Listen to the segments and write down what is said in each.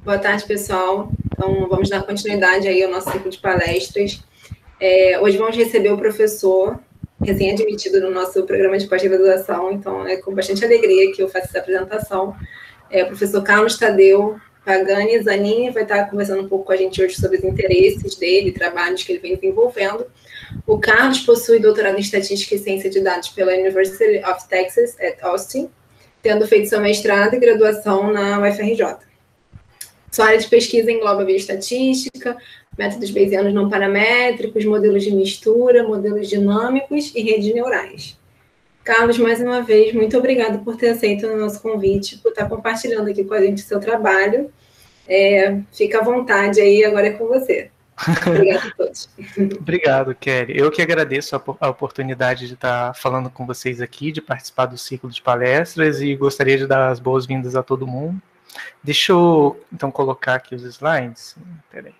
Boa tarde, pessoal. Então, vamos dar continuidade aí ao nosso ciclo de palestras. Hoje vamos receber o professor, recém-admitido no nosso programa de pós-graduação, então é com bastante alegria que eu faço essa apresentação. O professor Carlos Tadeu Pagani Zanini vai estar conversando um pouco com a gente hoje sobre os interesses dele, trabalhos que ele vem desenvolvendo. O Carlos possui doutorado em Estatística e Ciência de Dados pela University of Texas at Austin, tendo feito seu mestrado e graduação na UFRJ. Sua área de pesquisa engloba bioestatística, métodos bayesianos não paramétricos, modelos de mistura, modelos dinâmicos e redes neurais. Carlos, mais uma vez, muito obrigada por ter aceito o nosso convite, por estar compartilhando aqui com a gente o seu trabalho. Fica à vontade aí, agora é com você. Obrigado a todos. Obrigado, Kelly. Eu que agradeço a oportunidade de estar falando com vocês aqui, de participar do ciclo de palestras e gostaria de dar as boas-vindas a todo mundo. Deixa eu, então, colocar aqui os slides. Peraí.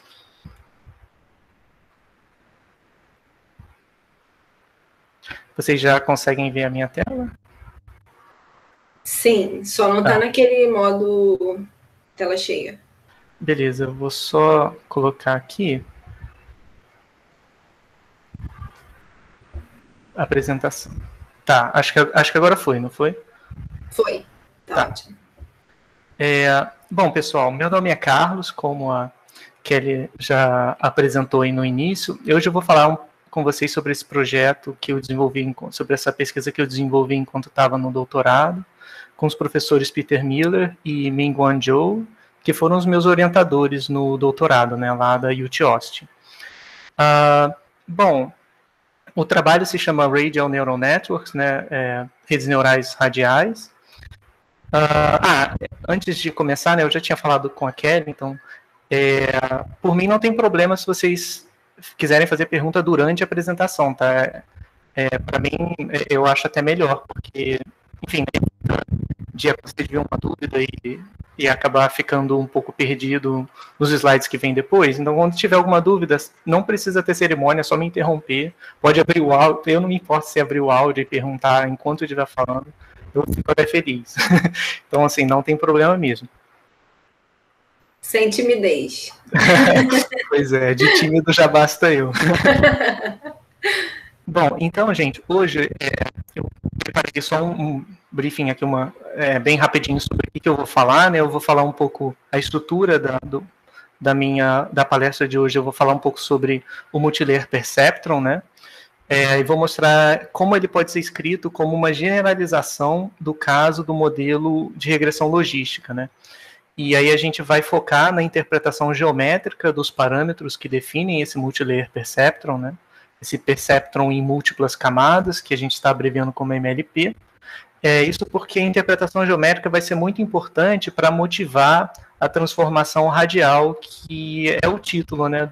Vocês já conseguem ver a minha tela? Sim, só não está naquele modo tela cheia. Beleza, eu vou só colocar aqui a apresentação. Tá, acho que agora foi, não foi? Foi, tá ótimo. Bom, pessoal, meu nome é Carlos, como a Kelly já apresentou aí no início. Hoje eu vou falar com vocês sobre esse projeto que eu desenvolvi, sobre essa pesquisa que eu desenvolvi enquanto estava no doutorado, com os professores Peter Miller e Ming-Guan Zhou, que foram os meus orientadores no doutorado, né, lá da UT Austin. Bom, o trabalho se chama Radial Neural Networks, né, redes neurais radiais. Antes de começar, né, eu já tinha falado com a Kelly, então, por mim não tem problema se vocês quiserem fazer pergunta durante a apresentação, tá? Para mim, eu acho até melhor, porque, enfim, dia que você tiver uma dúvida e acabar ficando um pouco perdido nos slides que vem depois. Então, quando tiver alguma dúvida, não precisa ter cerimônia, é só me interromper. Pode abrir o áudio, eu não me importo se abrir o áudio e perguntar enquanto eu estiver falando, eu fico até feliz. Então, assim, não tem problema mesmo. Sem timidez. Pois é, de tímido já basta eu. Bom, então, gente, hoje eu preparei só um briefing aqui, bem rapidinho sobre o que eu vou falar, né? Eu vou falar um pouco a estrutura da palestra de hoje. Eu vou falar um pouco sobre o multilayer perceptron, né? E vou mostrar como ele pode ser escrito como uma generalização do caso do modelo de regressão logística, né? E aí a gente vai focar na interpretação geométrica dos parâmetros que definem esse multilayer perceptron, né? Esse perceptron em múltiplas camadas, que a gente está abreviando como MLP. Isso porque a interpretação geométrica vai ser muito importante para motivar a transformação radial, que é o título, né,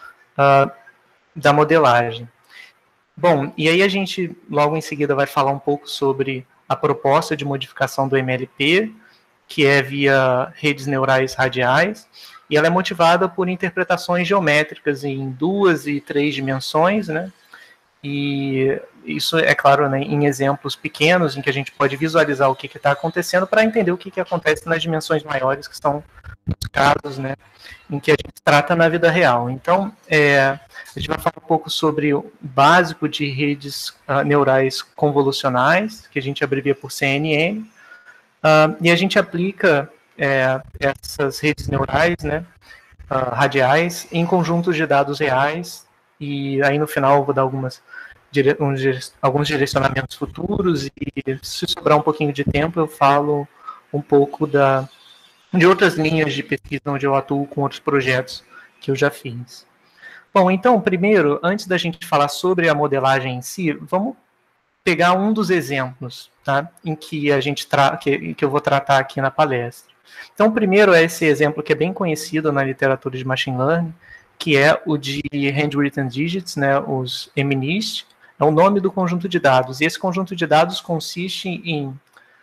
da modelagem. Bom, e aí a gente logo em seguida vai falar um pouco sobre a proposta de modificação do MLP, que é via redes neurais radiais, e ela é motivada por interpretações geométricas em 2 e 3 dimensões, né? E isso, é claro, né, em exemplos pequenos, em que a gente pode visualizar o que está acontecendo para entender o que acontece nas dimensões maiores, que são os casos, né, em que a gente trata na vida real. Então, a gente vai falar um pouco sobre o básico de redes neurais convolucionais, que a gente abrevia por CNN, e a gente aplica essas redes neurais, né, radiais em conjuntos de dados reais, e aí no final eu vou dar alguns direcionamentos futuros, e se sobrar um pouquinho de tempo eu falo um pouco de outras linhas de pesquisa onde eu atuo com outros projetos que eu já fiz. Bom, então, primeiro, antes da gente falar sobre a modelagem em si, vamos pegar um dos exemplos, tá, em que que eu vou tratar aqui na palestra. Então, o primeiro é esse exemplo que é bem conhecido na literatura de Machine Learning, que é o de Handwritten Digits, né, os MNIST, é o nome do conjunto de dados. E esse conjunto de dados consiste em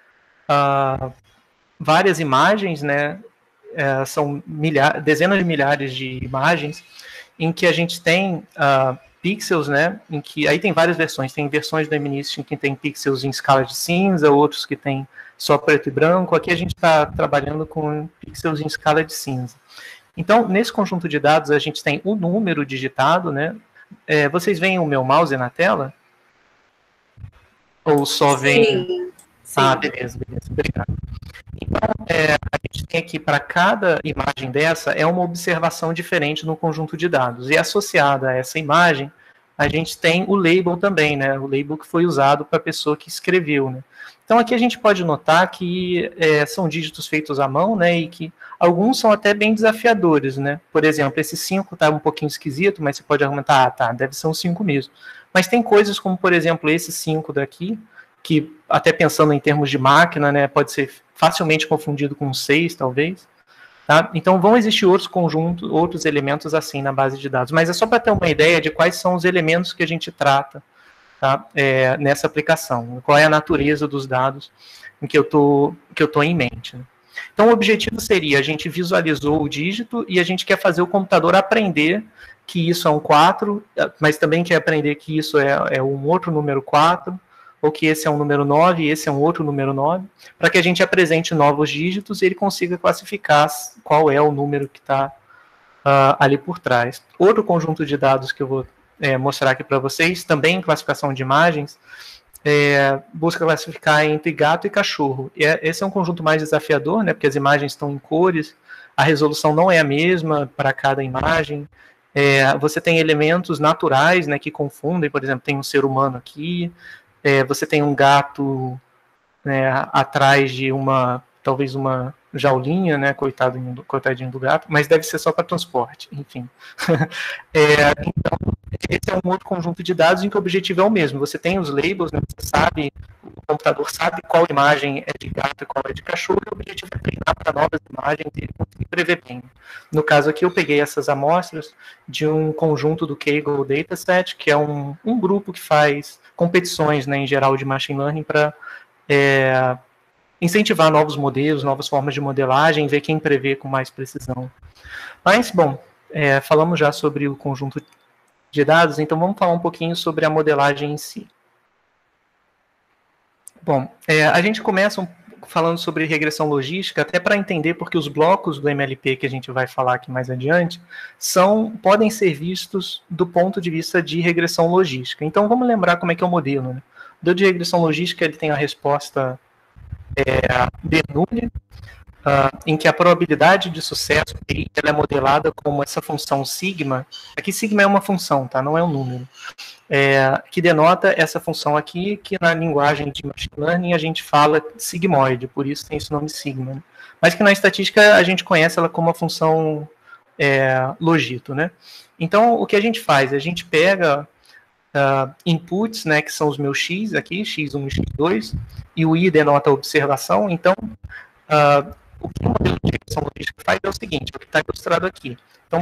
várias imagens, né, são dezenas de milhares de imagens, em que a gente tem pixels, né, aí tem várias versões, tem versões do MNIST em que tem pixels em escala de cinza, outros que tem só preto e branco. Aqui a gente está trabalhando com pixels em escala de cinza. Então, nesse conjunto de dados, a gente tem o número digitado, né? Vocês veem o meu mouse na tela? Ou só vem... Sim. Ah, beleza, obrigado. Então, a gente tem aqui, para cada imagem dessa, é uma observação diferente no conjunto de dados. E associada a essa imagem, a gente tem o label também, né? O label que foi usado para a pessoa que escreveu, né? Então, aqui a gente pode notar que são dígitos feitos à mão, né? E que alguns são até bem desafiadores, né? Por exemplo, esse 5 está um pouquinho esquisito, mas você pode argumentar, tá, deve ser um 5 mesmo. Mas tem coisas como, por exemplo, esse 5 daqui, que até pensando em termos de máquina, né, pode ser facilmente confundido com 6, talvez. Tá? Então, vão existir outros conjuntos, outros elementos assim na base de dados. Mas é só para ter uma ideia de quais são os elementos que a gente trata, tá? Nessa aplicação. Qual é a natureza dos dados que eu tô em mente. Né? Então, o objetivo seria, a gente visualizou o dígito e a gente quer fazer o computador aprender que isso é um 4, mas também quer aprender que isso é um outro número 4, ou que esse é um número 9 e esse é um outro número 9, para que a gente apresente novos dígitos e ele consiga classificar qual é o número que está ali por trás. Outro conjunto de dados que eu vou mostrar aqui para vocês, também em classificação de imagens, busca classificar entre gato e cachorro. Esse é um conjunto mais desafiador, né, porque as imagens estão em cores, a resolução não é a mesma para cada imagem, você tem elementos naturais, né, que confundem, por exemplo, tem um ser humano aqui, você tem um gato, né, atrás de talvez uma jaulinha, né, coitadinho do gato, mas deve ser só para transporte, enfim. Então, esse é um outro conjunto de dados em que o objetivo é o mesmo. Você tem os labels, né, o computador sabe qual imagem é de gato e qual é de cachorro, e o objetivo é treinar para novas imagens e conseguir prever bem. No caso aqui, eu peguei essas amostras de um conjunto do Kaggle Dataset, que é um grupo que faz competições, né, em geral, de machine learning para incentivar novos modelos, novas formas de modelagem, ver quem prevê com mais precisão. Mas, bom, falamos já sobre o conjunto de dados, então vamos falar um pouquinho sobre a modelagem em si. Bom, a gente começa falando sobre regressão logística, até para entender porque os blocos do MLP que a gente vai falar aqui mais adiante podem ser vistos do ponto de vista de regressão logística. Então vamos lembrar como é que é o modelo. Né? O modelo de regressão logística ele tem a resposta Bernoulli, em que a probabilidade de sucesso ela é modelada como essa função sigma. Aqui sigma é uma função, tá? Não é um número. Que denota essa função aqui, que na linguagem de machine learning a gente fala sigmoide, por isso tem esse nome sigma. Né? Mas que na estatística a gente conhece ela como a função logito. Né? Então, o que a gente faz? A gente pega inputs, né, que são os meus x aqui, x1 e x2, e o i denota a observação. Então, o que o modelo de regressão logística faz é o seguinte, o que está ilustrado aqui. Então,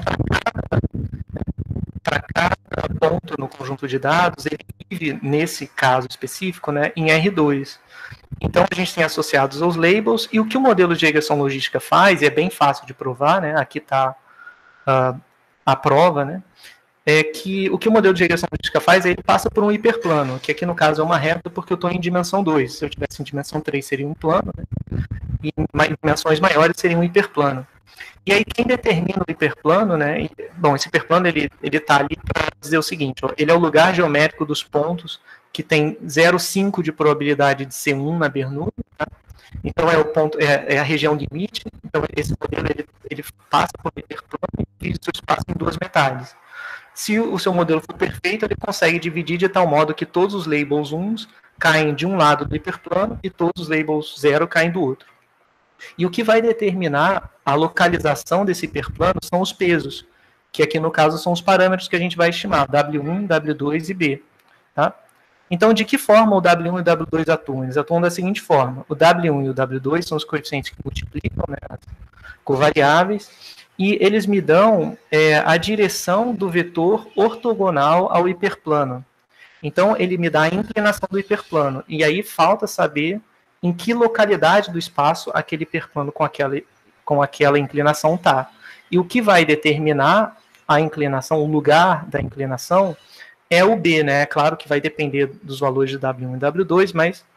para cada ponto no conjunto de dados, ele vive, nesse caso específico, né, em R2. Então, a gente tem associados aos labels, e o que o modelo de regressão logística faz, e é bem fácil de provar, né, aqui está a prova, né, é que o que o modelo de regressão logística faz é ele passa por um hiperplano, que aqui no caso é uma reta porque eu estou em dimensão 2. Se eu tivesse em dimensão 3 seria um plano, né? E em dimensões maiores seria um hiperplano. E aí quem determina o hiperplano, né? Bom, esse hiperplano ele está ali para dizer o seguinte, ó, ele é o lugar geométrico dos pontos que tem 0,5 de probabilidade de ser 1 na Bernoulli, tá? Então é o ponto, é a região limite. Então esse modelo ele passa por um hiperplano e divide o espaço em duas metades. Se o seu modelo for perfeito, ele consegue dividir de tal modo que todos os labels 1 caem de um lado do hiperplano e todos os labels 0 caem do outro. E o que vai determinar a localização desse hiperplano são os pesos, que aqui no caso são os parâmetros que a gente vai estimar, W1, W2 e B. Tá? Então, de que forma o W1 e o W2 atuam? Eles atuam da seguinte forma, o W1 e o W2 são os coeficientes que multiplicam, né, as covariáveis, e eles me dão a direção do vetor ortogonal ao hiperplano. Então, ele me dá a inclinação do hiperplano. E aí falta saber em que localidade do espaço aquele hiperplano com aquela inclinação está. E o que vai determinar a inclinação, o lugar da inclinação, é o B, né? É claro que vai depender dos valores de W1 e W2, mas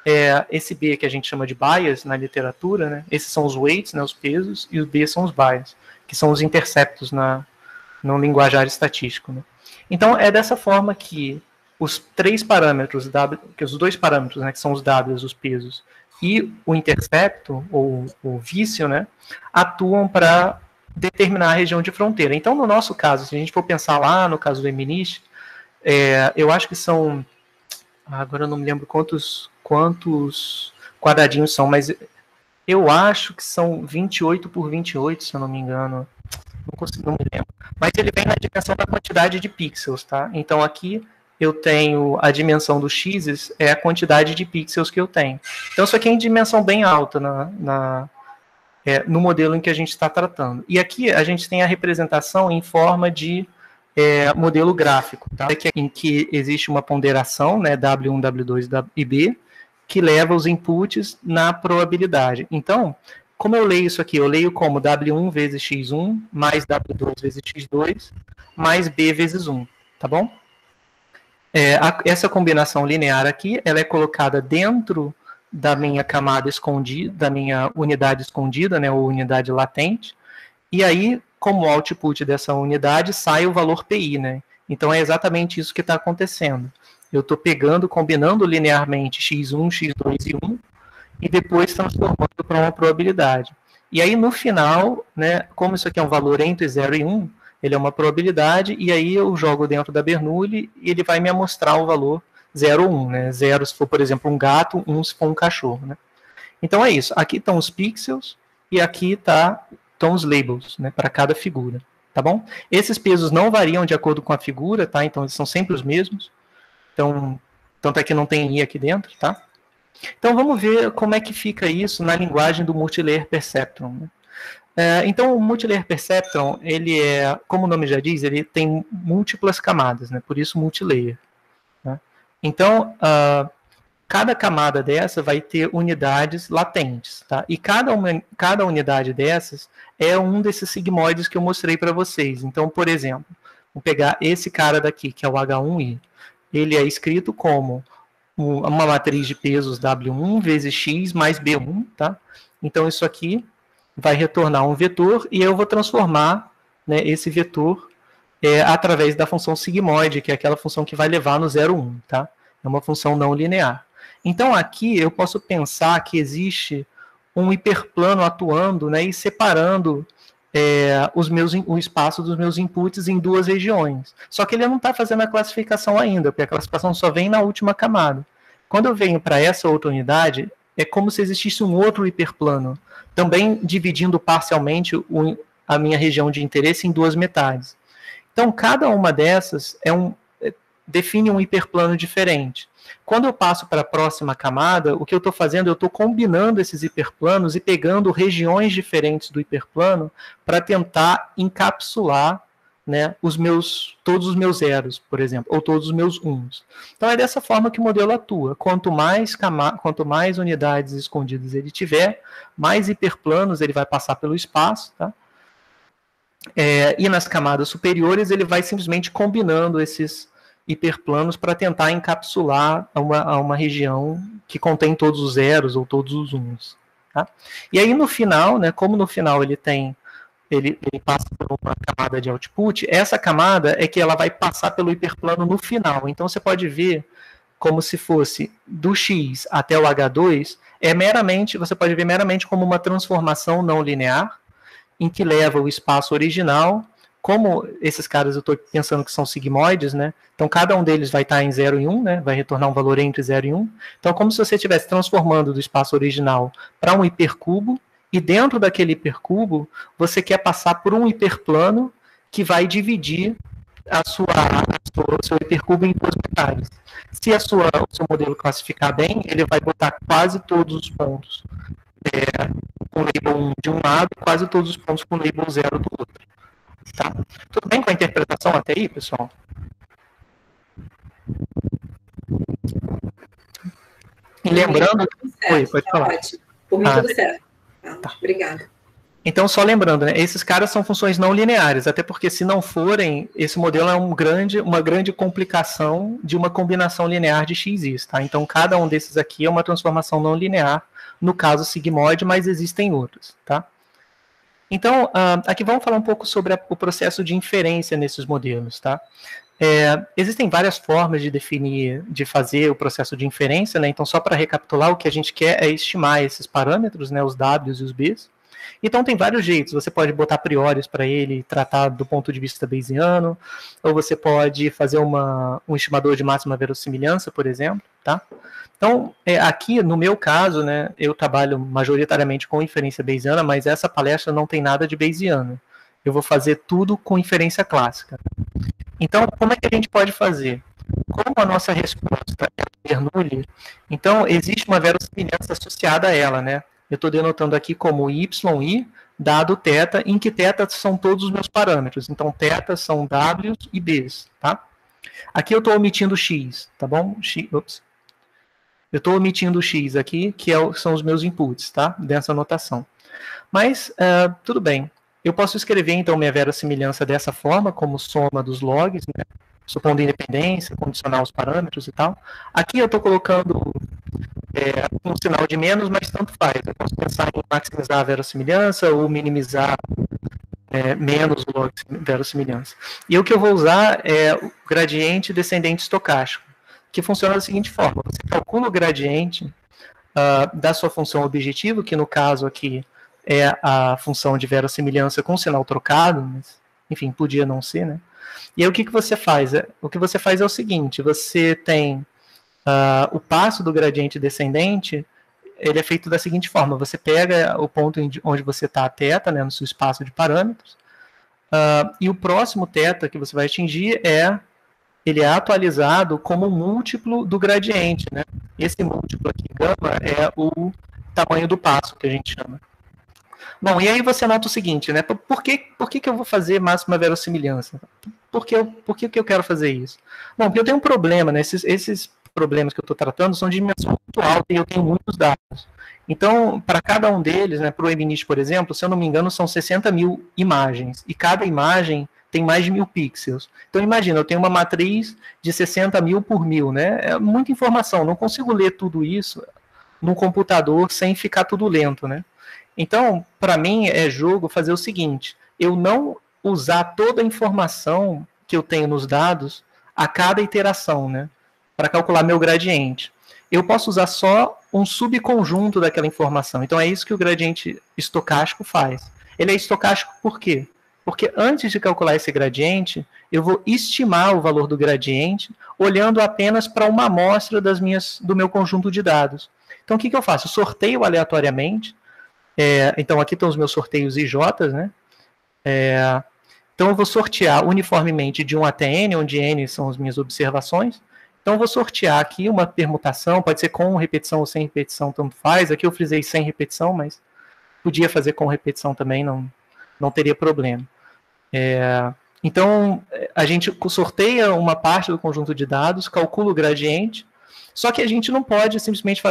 esse B que a gente chama de bias na literatura, né? Esses são os weights, né, os pesos, e os B são os bias, que são os interceptos no linguajar estatístico, né? Então, é dessa forma que os três parâmetros, que os dois parâmetros, né, que são os Ws, os pesos, e o intercepto, ou o vício, né, atuam para determinar a região de fronteira. Então, no nosso caso, se a gente for pensar lá no caso do MNIST, eu acho que são, agora eu não me lembro quantos quadradinhos são, mas eu acho que são 28 por 28, se eu não me engano. Não me lembro. Mas ele vem na dimensão da quantidade de pixels, tá? Então aqui eu tenho a dimensão dos x's, é a quantidade de pixels que eu tenho. Então isso aqui é em dimensão bem alta no modelo em que a gente está tratando. E aqui a gente tem a representação em forma de modelo gráfico, tá? Em que existe uma ponderação, né, W1, W2 e B, que leva os inputs na probabilidade. Então, como eu leio isso aqui? Eu leio como W1 vezes X1, mais W2 vezes X2, mais B vezes 1, tá bom? Essa combinação linear aqui, ela é colocada dentro da minha camada escondida, da minha unidade escondida, né, ou unidade latente, e aí, como output dessa unidade, sai o valor PI, né? Então, é exatamente isso que está acontecendo. Eu estou combinando linearmente x1, x2 e 1, e depois transformando para uma probabilidade. E aí, no final, né, como isso aqui é um valor entre 0 e 1, ele é uma probabilidade, e aí eu jogo dentro da Bernoulli e ele vai me mostrar o valor 0 ou 1. Né? 0 se for, por exemplo, um gato, 1 se for um cachorro. Né? Então é isso. Aqui estão os pixels e aqui estão os labels, né, para cada figura. Tá bom? Esses pesos não variam de acordo com a figura, tá? Então eles são sempre os mesmos. Então, tanto é que não tem I aqui dentro, tá? Então vamos ver como é que fica isso na linguagem do Multilayer Perceptron. Né? Então o Multilayer Perceptron, ele como o nome já diz, ele tem múltiplas camadas, né? Por isso multilayer. Né? Então, cada camada dessa vai ter unidades latentes, tá? E cada unidade dessas é um desses sigmoides que eu mostrei para vocês. Então, por exemplo, vou pegar esse cara daqui, que é o H1i. Ele é escrito como uma matriz de pesos W1 vezes X mais B1, tá? Então, isso aqui vai retornar um vetor e eu vou transformar, né, esse vetor através da função sigmoide, que é aquela função que vai levar no 0, 1, tá? É uma função não linear. Então, aqui eu posso pensar que existe um hiperplano atuando, né, e separando o espaço dos meus inputs em duas regiões. Só que ele não está fazendo a classificação ainda, porque a classificação só vem na última camada. Quando eu venho para essa outra unidade, é como se existisse um outro hiperplano, também dividindo parcialmente a minha região de interesse em duas metades. Então, cada uma dessas define um hiperplano diferente. Quando eu passo para a próxima camada, o que eu estou fazendo, eu estou combinando esses hiperplanos e pegando regiões diferentes do hiperplano para tentar encapsular, né, todos os meus zeros, por exemplo, ou todos os meus uns. Então é dessa forma que o modelo atua. Quanto mais unidades escondidas ele tiver, mais hiperplanos ele vai passar pelo espaço, tá? E nas camadas superiores ele vai simplesmente combinando esses hiperplanos para tentar encapsular uma região que contém todos os zeros ou todos os uns. Tá? E aí no final, né, como no final ele passa por uma camada de output, essa camada é que ela vai passar pelo hiperplano no final. Então você pode ver como se fosse do X até o H2, você pode ver meramente como uma transformação não linear, em que leva o espaço original. Como esses caras eu estou pensando que são sigmoides, né? Então cada um deles vai estar em 0 e 1, né? Vai retornar um valor entre 0 e 1. Então como se você estivesse transformando do espaço original para um hipercubo, e dentro daquele hipercubo você quer passar por um hiperplano que vai dividir o seu hipercubo em duas metades. Se o seu modelo classificar bem, ele vai botar quase todos os pontos com label 1 de um lado e quase todos os pontos com label 0 do outro. Tá? Tudo bem com a interpretação até aí, pessoal? E lembrando... Oi, pode falar. Ótimo. Por mim, tudo certo. Tá. Obrigada. Então, só lembrando, né, esses caras são funções não lineares, até porque se não forem, esse modelo é uma grande complicação de uma combinação linear de x e y, tá? Então, cada um desses aqui é uma transformação não linear, no caso sigmoide, mas existem outros, tá? Então, aqui vamos falar um pouco sobre o processo de inferência nesses modelos, tá? Existem várias formas de definir, de fazer o processo de inferência, né? Então, só para recapitular, o que a gente quer é estimar esses parâmetros, né, os W's e os B's. Então, tem vários jeitos. Você pode botar priores para ele, tratar do ponto de vista bayesiano, ou você pode fazer um estimador de máxima verossimilhança, por exemplo, tá? Então, aqui, no meu caso, né, eu trabalho majoritariamente com inferência bayesiana, mas essa palestra não tem nada de bayesiano. Eu vou fazer tudo com inferência clássica. Então, como é que a gente pode fazer? Como a nossa resposta é Bernoulli, então existe uma verossimilhança associada a ela, né? Eu estou denotando aqui como YI dado θ, em que θ são todos os meus parâmetros. Então, θ são W's e B's, tá? Aqui eu estou omitindo X, tá bom? Eu estou omitindo o X aqui, que são os meus inputs, tá? Dessa notação. Mas, tudo bem. Eu posso escrever, então, minha verossimilhança dessa forma, como soma dos logs, né? Supondo independência, condicionar os parâmetros e tal. Aqui eu estou colocando um sinal de menos, mas tanto faz. Eu posso pensar em maximizar a verossimilhança ou minimizar menos o log verossimilhança. E o que eu vou usar é o gradiente descendente estocástico, que funciona da seguinte forma. Você calcula o gradiente da sua função objetivo, que no caso aqui é a função de verossimilhança com sinal trocado, mas, enfim, podia não ser, né? E aí o que você faz? O que você faz é o seguinte, você tem o passo do gradiente descendente, ele é feito da seguinte forma, você pega o ponto onde você está, θ, né, no seu espaço de parâmetros, e o próximo θ que você vai atingir ele é atualizado como múltiplo do gradiente, né? Esse múltiplo aqui, gama, é o tamanho do passo que a gente chama. Bom, e aí você nota o seguinte, né? Por que eu vou fazer máxima verossimilhança? Por que eu quero fazer isso? Bom, porque eu tenho um problema, né? Esses problemas que eu estou tratando são de dimensão muito alta e eu tenho muitos dados. Então, para cada um deles, né, para o MNIST, por exemplo, se eu não me engano, são 60 mil imagens. E cada imagem tem mais de 1000 pixels. Então, imagina, eu tenho uma matriz de 60 mil por 1000, né? É muita informação, não consigo ler tudo isso num computador sem ficar tudo lento, né? Então, para mim, é jogo fazer o seguinte, eu não usar toda a informação que eu tenho nos dados a cada iteração, né? Para calcular meu gradiente. Eu posso usar só um subconjunto daquela informação. Então, é isso que o gradiente estocástico faz. Ele é estocástico por quê? Porque antes de calcular esse gradiente, eu vou estimar o valor do gradiente olhando apenas para uma amostra do meu conjunto de dados. Então, o que eu faço? Eu sorteio aleatoriamente. Então, aqui estão os meus sorteios IJs, né? Então, eu vou sortear uniformemente de 1 até N, onde N são as minhas observações. Então, eu vou sortear aqui uma permutação, pode ser com repetição ou sem repetição, tanto faz. Aqui eu frisei sem repetição, mas podia fazer com repetição também, não teria problema. Então, a gente sorteia uma parte do conjunto de dados, calcula o gradiente, só que a gente não pode simplesmente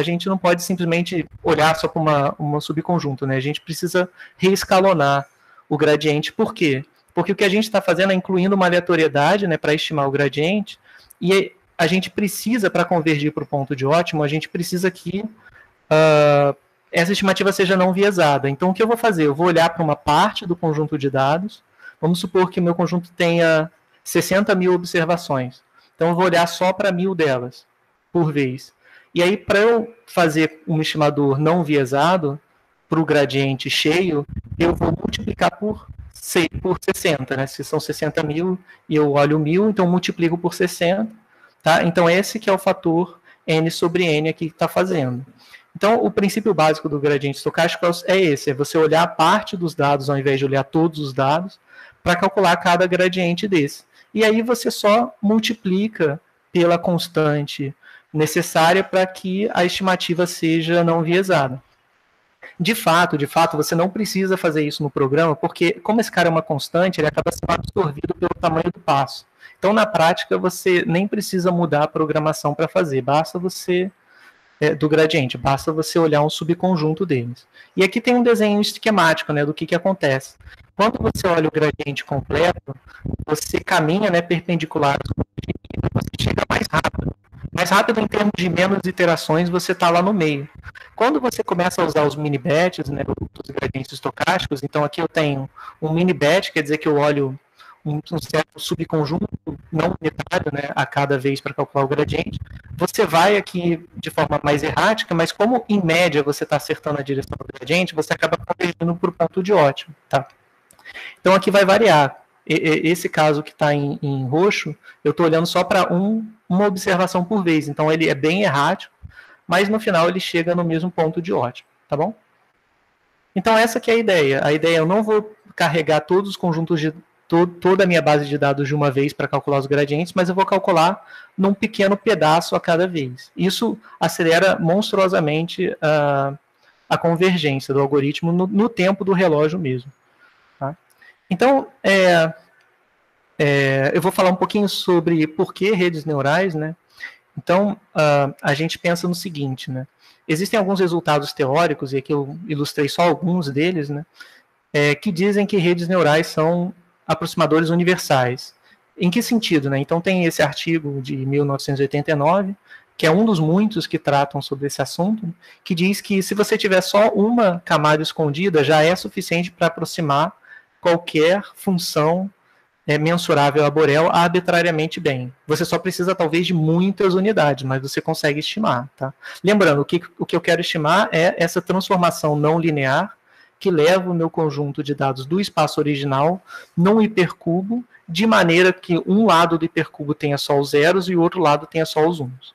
olhar só para uma subconjunto, né? A gente precisa reescalonar o gradiente. Por quê? Porque o que a gente está fazendo é incluindo uma aleatoriedade, né, para estimar o gradiente, e a gente precisa, para convergir para o ponto de ótimo, a gente precisa que essa estimativa seja não viesada. Então, o que eu vou fazer? Eu vou olhar para uma parte do conjunto de dados, vamos supor que o meu conjunto tenha 60 mil observações. Então, eu vou olhar só para 1000 delas por vez. E aí, para eu fazer um estimador não viesado, para o gradiente cheio, eu vou multiplicar por 60, né? Se são 60 mil e eu olho 1000, então multiplico por 60. Tá? Então, esse que é o fator N sobre N aqui que está fazendo. Então, o princípio básico do gradiente estocástico é esse, é você olhar parte dos dados ao invés de olhar todos os dados para calcular cada gradiente desse. E aí você só multiplica pela constante necessária para que a estimativa seja não viesada. De fato, você não precisa fazer isso no programa, porque como esse cara é uma constante, ele acaba sendo absorvido pelo tamanho do passo. Então, na prática, você nem precisa mudar a programação para fazer, basta você do gradiente, basta você olhar um subconjunto deles. E aqui tem um desenho esquemático, né, do que acontece. Quando você olha o gradiente completo, você caminha, né, perpendicular e você chega mais rápido. Mais rápido em termos de menos iterações, você está lá no meio. Quando você começa a usar os mini-batches, né, os gradientes estocásticos, então aqui eu tenho um mini-batch, quer dizer que eu olho um certo subconjunto não unitário, né, a cada vez para calcular o gradiente, você vai aqui de forma mais errática, mas como em média você está acertando a direção do gradiente, você acaba convergindo para o ponto de ótimo. Tá? Então aqui vai variar. Esse caso que está em roxo, eu estou olhando só para uma observação por vez, então ele é bem errático, mas no final ele chega no mesmo ponto de ótimo, tá bom? Então essa que é a ideia. A ideia é eu não vou carregar todos os conjuntos de toda a minha base de dados de uma vez para calcular os gradientes, mas eu vou calcular num pequeno pedaço a cada vez. Isso acelera monstruosamente a convergência do algoritmo no tempo do relógio mesmo. Tá? Então, eu vou falar um pouquinho sobre por que redes neurais, né? Então, a gente pensa no seguinte, né? Existem alguns resultados teóricos, e aqui eu ilustrei só alguns deles, né? Que dizem que redes neurais são aproximadores universais. Em que sentido, né? Então tem esse artigo de 1989, que é um dos muitos que tratam sobre esse assunto, que diz que se você tiver só uma camada escondida, já é suficiente para aproximar qualquer função mensurável a Borel arbitrariamente bem. Você só precisa, talvez, de muitas unidades, mas você consegue estimar. Tá? Lembrando, o que eu quero estimar é essa transformação não linear que leva o meu conjunto de dados do espaço original num hipercubo, de maneira que um lado do hipercubo tenha só os zeros e o outro lado tenha só os uns.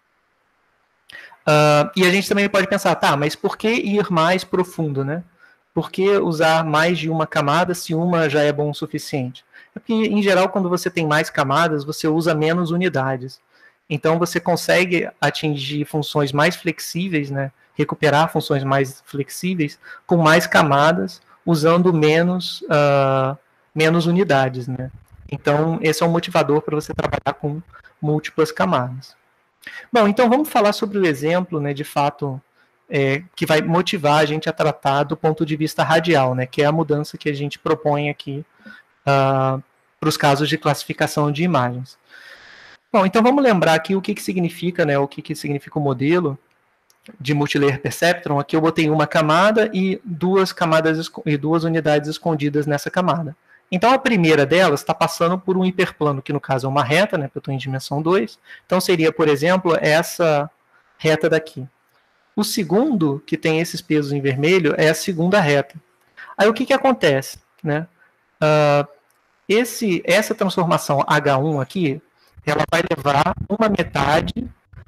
E a gente também pode pensar, tá, mas por que ir mais profundo, né? Por que usar mais de uma camada se uma já é bom o suficiente? É porque, em geral, quando você tem mais camadas, você usa menos unidades. Então, você consegue atingir funções mais flexíveis, né? Recuperar funções mais flexíveis com mais camadas, usando menos unidades, né? Então, esse é um motivador para você trabalhar com múltiplas camadas. Bom, então vamos falar sobre o exemplo, né, de fato, que vai motivar a gente a tratar do ponto de vista radial, né, que é a mudança que a gente propõe aqui para os casos de classificação de imagens. Bom, então vamos lembrar aqui o que significa, né, o que significa o modelo de multilayer perceptron. Aqui eu botei uma camada e duas unidades escondidas nessa camada. Então a primeira delas está passando por um hiperplano, que no caso é uma reta, né, porque eu estou em dimensão 2. Então seria, por exemplo, essa reta daqui. O segundo, que tem esses pesos em vermelho, é a segunda reta. Aí o que acontece? Né? Essa transformação H1 aqui, ela vai levar uma metade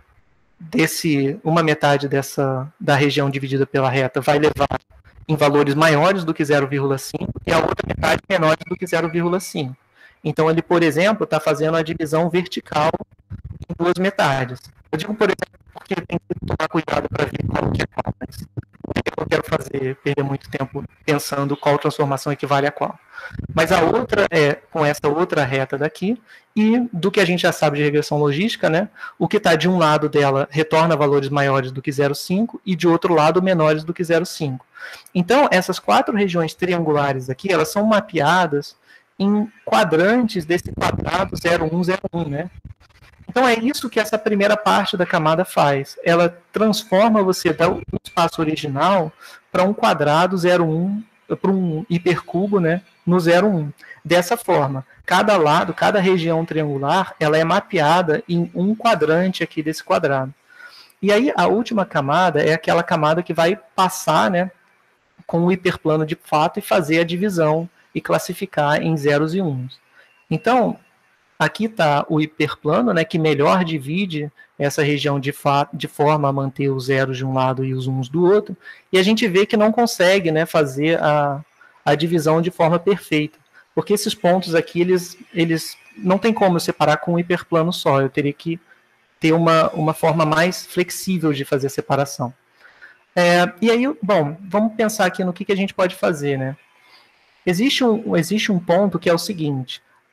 da região dividida pela reta, vai levar em valores maiores do que 0,5 e a outra metade menores do que 0,5. Então, ele, por exemplo, está fazendo a divisão vertical em duas metades. Eu digo, por exemplo, porque tem que tomar cuidado para ver qual que é qual. Mas eu não quero perder muito tempo pensando qual transformação equivale a qual. Mas a outra é com essa outra reta daqui, e do que a gente já sabe de regressão logística, né, o que está de um lado dela retorna valores maiores do que 0,5 e de outro lado menores do que 0,5. Então, essas quatro regiões triangulares aqui, elas são mapeadas em quadrantes desse quadrado 0,1,0,1, né? Então, é isso que essa primeira parte da camada faz. Ela transforma você do espaço original para um quadrado 0,1, para um hipercubo, né, no 0,1. Dessa forma, cada lado, cada região triangular, ela é mapeada em um quadrante aqui desse quadrado. E aí, a última camada é aquela camada que vai passar, né, com o hiperplano de fato e fazer a divisão e classificar em zeros e uns. Então, aqui está o hiperplano, né, que melhor divide essa região de forma a manter os zeros de um lado e os uns do outro, e a gente vê que não consegue, né, fazer a divisão de forma perfeita, porque esses pontos aqui, eles não tem como eu separar com um hiperplano só, eu teria que ter uma forma mais flexível de fazer a separação. E aí, bom, vamos pensar aqui no que a gente pode fazer, né? Existe um ponto que é o seguinte: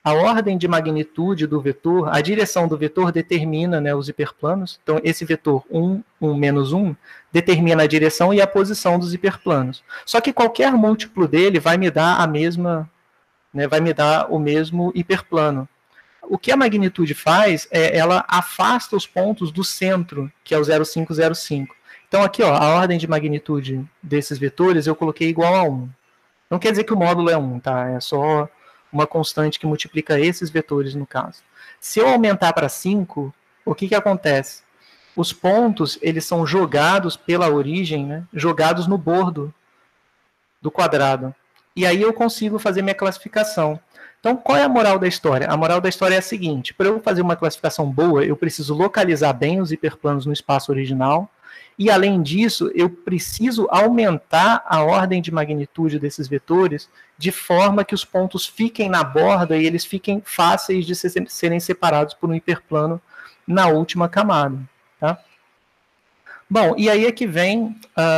a ordem de magnitude do vetor, a direção do vetor determina, né, os hiperplanos. Então, esse vetor 1, 1, menos 1, determina a direção e a posição dos hiperplanos. Só que qualquer múltiplo dele vai me dar a mesma, né, vai me dar o mesmo hiperplano. O que a magnitude faz é ela afasta os pontos do centro, que é o 0,5, 0,5. Então, aqui, ó, a ordem de magnitude desses vetores eu coloquei igual a 1. Não quer dizer que o módulo é 1, tá? É só uma constante que multiplica esses vetores, no caso. Se eu aumentar para 5, o que acontece? Os pontos, eles são jogados pela origem, né? Jogados no bordo do quadrado. E aí eu consigo fazer minha classificação. Então, qual é a moral da história? A moral da história é a seguinte: para eu fazer uma classificação boa, eu preciso localizar bem os hiperplanos no espaço original, e, além disso, eu preciso aumentar a ordem de magnitude desses vetores de forma que os pontos fiquem na borda e eles fiquem fáceis de serem separados por um hiperplano na última camada. Tá? Bom, e aí é que vem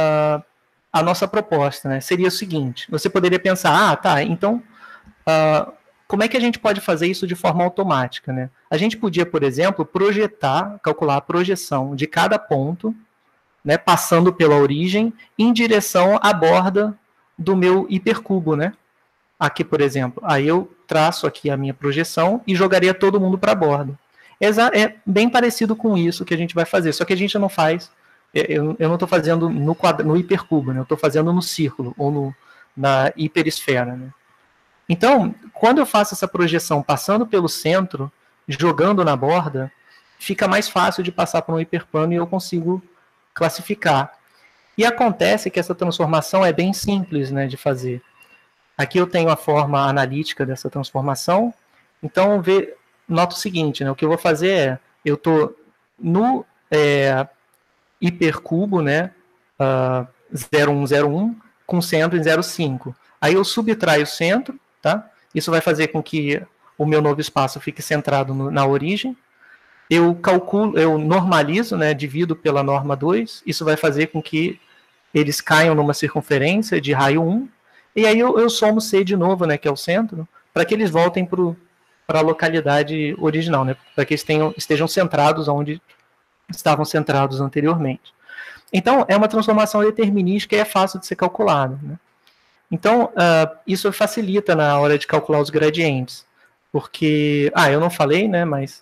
a nossa proposta, né? Seria o seguinte: você poderia pensar, então, como é que a gente pode fazer isso de forma automática, né? A gente podia, por exemplo, calcular a projeção de cada ponto, né, passando pela origem, em direção à borda do meu hipercubo, né? Aqui, por exemplo, aí eu traço aqui a minha projeção e jogaria todo mundo para a borda. É bem parecido com isso que a gente vai fazer, só que a gente não faz, eu não estou fazendo no hipercubo, né? Eu estou fazendo no círculo, ou na hiperesfera, né? Então, quando eu faço essa projeção passando pelo centro, jogando na borda, fica mais fácil de passar por um hiperplano e eu consigo classificar. E acontece que essa transformação é bem simples, né, de fazer. Aqui eu tenho a forma analítica dessa transformação. Então, nota o seguinte, né, o que eu vou fazer é, eu estou no hipercubo, né, 0101, com centro em 0,5. Aí eu subtraio o centro, tá? Isso vai fazer com que o meu novo espaço fique centrado na origem. Eu normalizo, né, divido pela norma 2, isso vai fazer com que eles caiam numa circunferência de raio 1, e aí eu somo C de novo, né, que é o centro, para que eles voltem para a localidade original, né, para que eles estejam centrados onde estavam centrados anteriormente. Então, é uma transformação determinística e é fácil de ser calculada, né? Então, isso facilita na hora de calcular os gradientes, porque, eu não falei, né, mas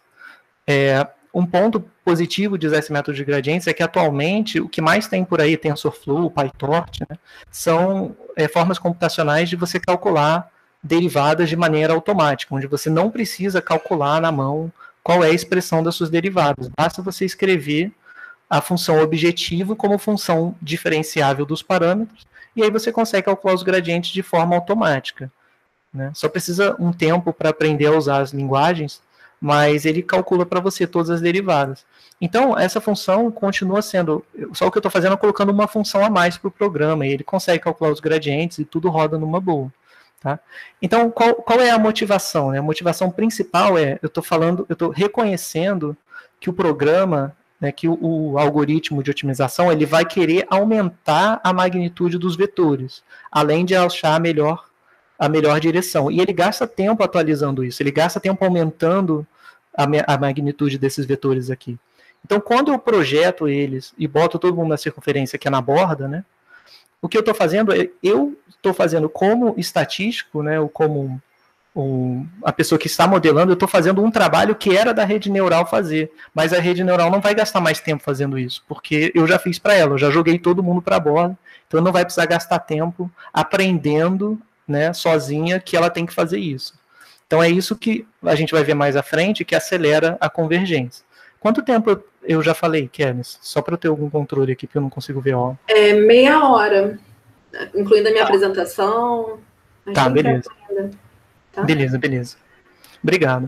um ponto positivo de usar esse método de gradientes é que, atualmente, o que mais tem por aí, TensorFlow, PyTorch, né, são formas computacionais de você calcular derivadas de maneira automática, onde você não precisa calcular na mão qual é a expressão das suas derivadas. Basta você escrever a função objetivo como função diferenciável dos parâmetros, e aí você consegue calcular os gradientes de forma automática, né? Só precisa um tempo para aprender a usar as linguagens, mas ele calcula para você todas as derivadas. Então, essa função continua sendo... Só o que eu estou fazendo é colocando uma função a mais para o programa, e ele consegue calcular os gradientes e tudo roda numa boa. Tá? Então, qual é a motivação, né? A motivação principal é, eu estou reconhecendo que o programa, né, que o algoritmo de otimização, ele vai querer aumentar a magnitude dos vetores, além de achar a melhor direção. E ele gasta tempo atualizando isso, ele gasta tempo aumentando a magnitude desses vetores aqui. Então, quando eu projeto eles e boto todo mundo na circunferência, que é na borda, né, o que eu estou fazendo é, eu estou fazendo como estatístico, né, ou como a pessoa que está modelando, eu estou fazendo um trabalho que era da rede neural fazer, mas a rede neural não vai gastar mais tempo fazendo isso, porque eu já fiz para ela, eu já joguei todo mundo para a borda, então não vai precisar gastar tempo aprendendo, né, sozinha, que ela tem que fazer isso. Então é isso que a gente vai ver mais à frente, que acelera a convergência. Quanto tempo eu já falei, Kenis? Só para eu ter algum controle aqui, porque eu não consigo ver a hora. Meia hora, incluindo a minha apresentação. Tá, beleza. Tá? Beleza. Obrigado.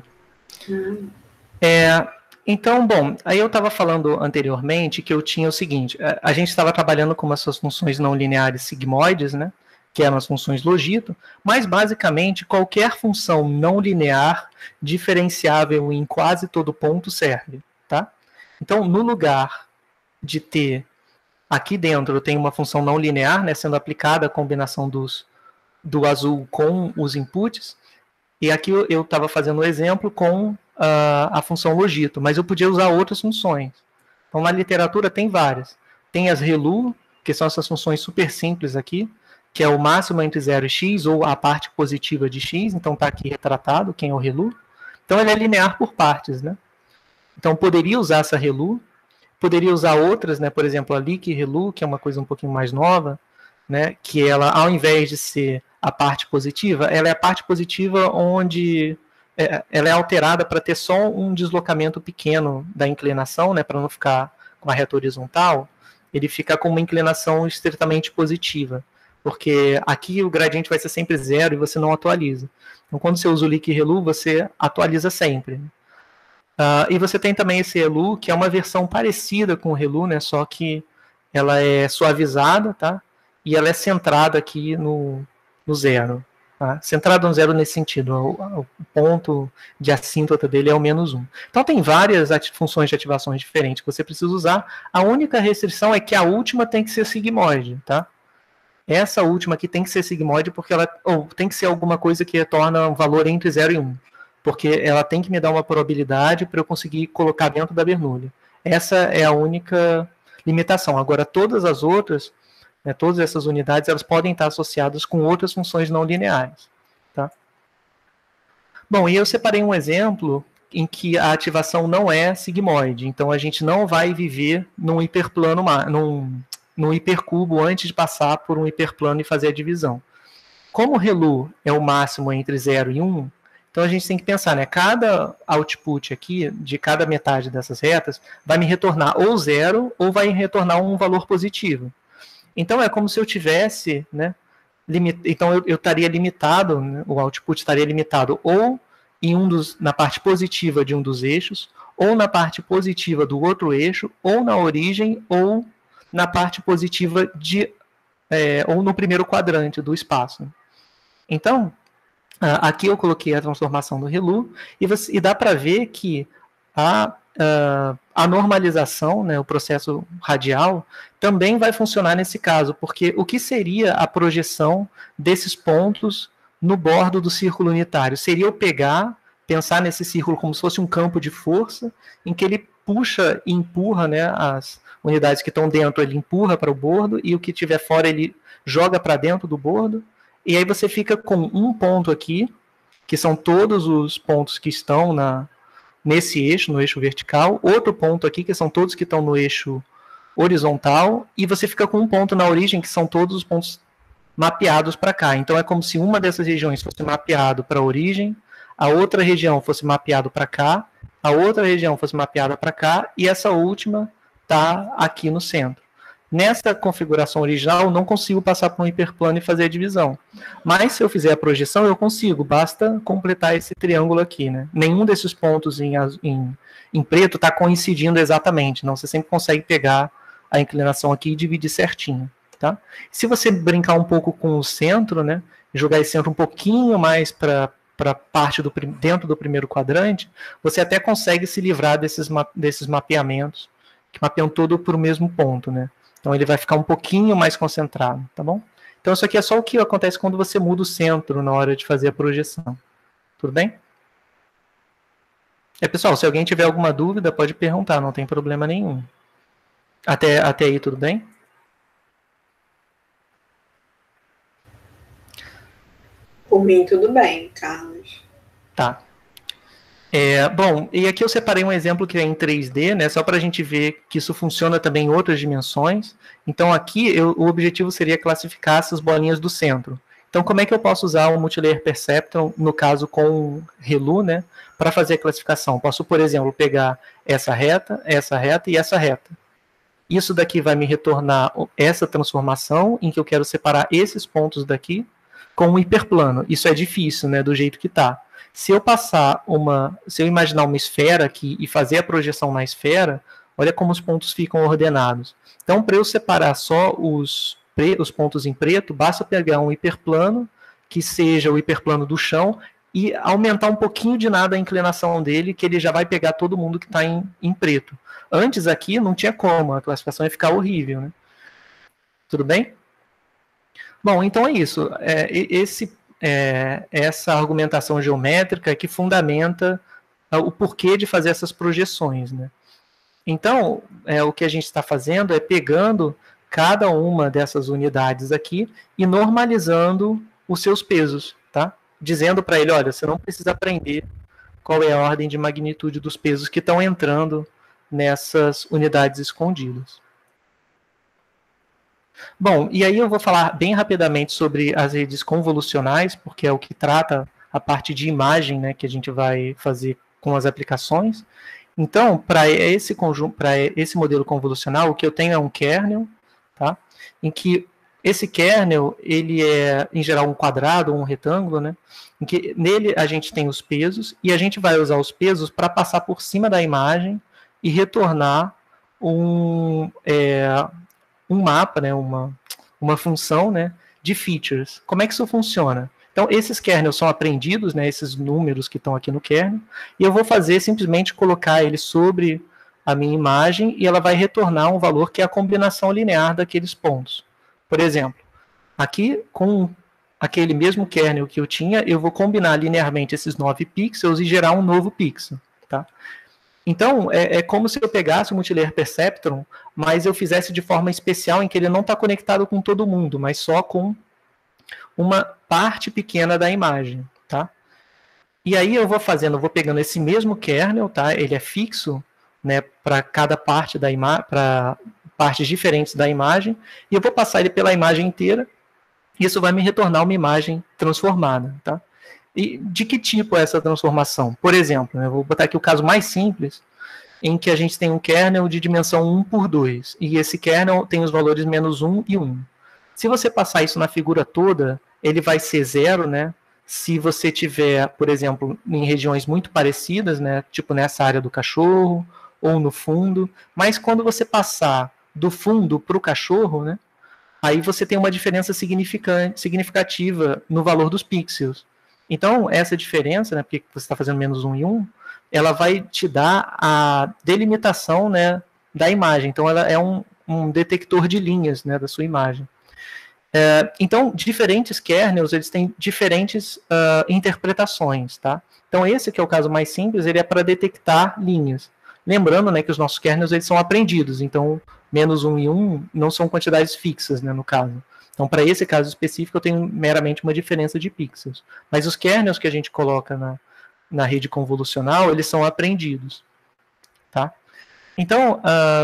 Então, bom, aí eu estava falando anteriormente que eu tinha o seguinte, a gente estava trabalhando com essas funções não lineares sigmoides, né, que eram as funções logito, mas basicamente qualquer função não linear diferenciável em quase todo ponto serve, tá? Então, no lugar de ter aqui dentro, eu tenho uma função não linear, né, sendo aplicada a combinação do azul com os inputs, E aqui eu estava fazendo um exemplo com a função logito, mas eu podia usar outras funções. Então, na literatura tem várias. Tem as ReLU, que são essas funções super simples aqui, que é o máximo entre 0 e x, ou a parte positiva de x, então está aqui retratado quem é o ReLU. Então, ele é linear por partes, né? Então, poderia usar essa ReLU, poderia usar outras, né? Por exemplo, a Liq-ReLU, que é uma coisa um pouquinho mais nova, né? Que ela, ao invés de ser a parte positiva, ela é a parte positiva onde ela é alterada para ter só um deslocamento pequeno da inclinação, né? Para não ficar com a reta horizontal, ele fica com uma inclinação estritamente positiva, porque aqui o gradiente vai ser sempre 0 e você não atualiza. Então, quando você usa o Liq-ReLU, você atualiza sempre. E você tem também esse ReLU, que é uma versão parecida com o ReLU, né, só que ela é suavizada, tá? E ela é centrada aqui no zero. Tá? Centrada no zero nesse sentido, o ponto de assíntota dele é o -1. Então tem várias funções de ativações diferentes que você precisa usar. A única restrição é que a última tem que ser sigmoide, tá? Essa última aqui tem que ser sigmoide porque ela tem que ser alguma coisa que torna um valor entre 0 e 1. Porque ela tem que me dar uma probabilidade para eu conseguir colocar dentro da Bernoulli. Essa é a única limitação. Agora, todas as outras, né, todas essas unidades, elas podem estar associadas com outras funções não lineares. Tá? Bom, e eu separei um exemplo em que a ativação não é sigmoide. Então, a gente não vai viver num hiperplano, num hipercubo antes de passar por um hiperplano e fazer a divisão. Como o ReLU é o máximo entre 0 e 1, então a gente tem que pensar, né? Cada output aqui, de cada metade dessas retas, vai me retornar ou 0 ou vai retornar um valor positivo. Então é como se eu tivesse, né? Então eu estaria limitado, né, o output estaria limitado ou na parte positiva de um dos eixos, ou na parte positiva do outro eixo, ou na origem, ou na parte positiva ou no primeiro quadrante do espaço. Então, aqui eu coloquei a transformação do ReLU e dá para ver que a normalização, né, o processo radial, também vai funcionar nesse caso, porque o que seria a projeção desses pontos no bordo do círculo unitário? Seria eu pensar nesse círculo como se fosse um campo de força, em que ele puxa e empurra, né, as unidades que estão dentro, ele empurra para o bordo, e o que estiver fora ele joga para dentro do bordo. E aí você fica com um ponto aqui, que são todos os pontos que estão nesse eixo, no eixo vertical, outro ponto aqui, que são todos que estão no eixo horizontal, e você fica com um ponto na origem, que são todos os pontos mapeados para cá. Então é como se uma dessas regiões fosse mapeado para a origem, a outra região fosse mapeado para cá, a outra região fosse mapeada para cá, e essa última está aqui no centro. Nessa configuração original, eu não consigo passar por um hiperplano e fazer a divisão. Mas se eu fizer a projeção, eu consigo. Basta completar esse triângulo aqui, né? Nenhum desses pontos em preto está coincidindo exatamente. Não, você sempre consegue pegar a inclinação aqui e dividir certinho. Tá? Se você brincar um pouco com o centro, né? Jogar esse centro um pouquinho mais para parte dentro do primeiro quadrante, você até consegue se livrar desses mapeamentos, que mapeiam todo para o mesmo ponto, né? Então ele vai ficar um pouquinho mais concentrado, tá bom? Então isso aqui é só o que acontece quando você muda o centro na hora de fazer a projeção. Tudo bem? Pessoal, se alguém tiver alguma dúvida, pode perguntar, não tem problema nenhum. Até aí, tudo bem? Por mim, tudo bem, Carlos. Tá. Bom, e aqui eu separei um exemplo que é em 3D, né, só para a gente ver que isso funciona também em outras dimensões. Então aqui o objetivo seria classificar essas bolinhas do centro. Então como é que eu posso usar o Multilayer Perceptron, no caso com ReLU, né, para fazer a classificação? Posso, por exemplo, pegar essa reta e essa reta. Isso daqui vai me retornar essa transformação em que eu quero separar esses pontos daqui com um hiperplano. Isso é difícil, né, do jeito que está. Se eu imaginar uma esfera aqui e fazer a projeção na esfera, olha como os pontos ficam ordenados. Então, para eu separar só os pontos em preto, basta pegar um hiperplano, que seja o hiperplano do chão, e aumentar um pouquinho de nada a inclinação dele, que ele já vai pegar todo mundo que está em preto. Antes aqui não tinha como, a classificação ia ficar horrível, né? Tudo bem? Bom, então é isso. essa argumentação geométrica que fundamenta o porquê de fazer essas projeções, né? Então, o que a gente está fazendo é pegando cada uma dessas unidades aqui e normalizando os seus pesos, tá? Dizendo para ele, olha, você não precisa aprender qual é a ordem de magnitude dos pesos que estão entrando nessas unidades escondidas. Bom, e aí eu vou falar bem rapidamente sobre as redes convolucionais, porque é o que trata a parte de imagem, né, que a gente vai fazer com as aplicações. Então, para esse conjunto, para esse modelo convolucional, o que eu tenho é um kernel, tá? Em que esse kernel, ele é, em geral, um quadrado ou um retângulo, né? Em que nele a gente tem os pesos, e a gente vai usar os pesos para passar por cima da imagem e retornar um mapa, né? Uma função, né? De features. Como é que isso funciona? Então, esses kernels são aprendidos, né, esses números que estão aqui no kernel, e eu vou fazer simplesmente colocar ele sobre a minha imagem e ela vai retornar um valor que é a combinação linear daqueles pontos. Por exemplo, aqui com aquele mesmo kernel que eu tinha, eu vou combinar linearmente esses 9 pixels e gerar um novo pixel. Tá? Então, é como se eu pegasse o Multilayer Perceptron, mas eu fizesse de forma especial em que ele não está conectado com todo mundo, mas só com uma parte pequena da imagem, tá? E aí eu vou pegando esse mesmo kernel, tá? Ele é fixo, né, para cada parte da imagem, para partes diferentes da imagem, e eu vou passar ele pela imagem inteira, e isso vai me retornar uma imagem transformada, tá? E de que tipo é essa transformação? Por exemplo, eu vou botar aqui o caso mais simples, em que a gente tem um kernel de dimensão 1 por 2, e esse kernel tem os valores -1 e 1. Se você passar isso na figura toda, ele vai ser 0, né? Se você tiver, por exemplo, em regiões muito parecidas, né? Tipo nessa área do cachorro, ou no fundo. Mas quando você passar do fundo para o cachorro, né? Aí você tem uma diferença significativa no valor dos pixels. Então, essa diferença, né? Porque você está fazendo -1 e 1, ela vai te dar a delimitação, né, da imagem. Então, ela é um detector de linhas, né, da sua imagem. Então, diferentes kernels, eles têm diferentes interpretações, tá? Então, esse que é o caso mais simples, ele é para detectar linhas. Lembrando, né, que os nossos kernels, eles são aprendidos, então, -1 e 1 não são quantidades fixas, né, no caso. Então, para esse caso específico, eu tenho meramente uma diferença de pixels. Mas os kernels que a gente coloca na rede convolucional, eles são aprendidos, tá? Então,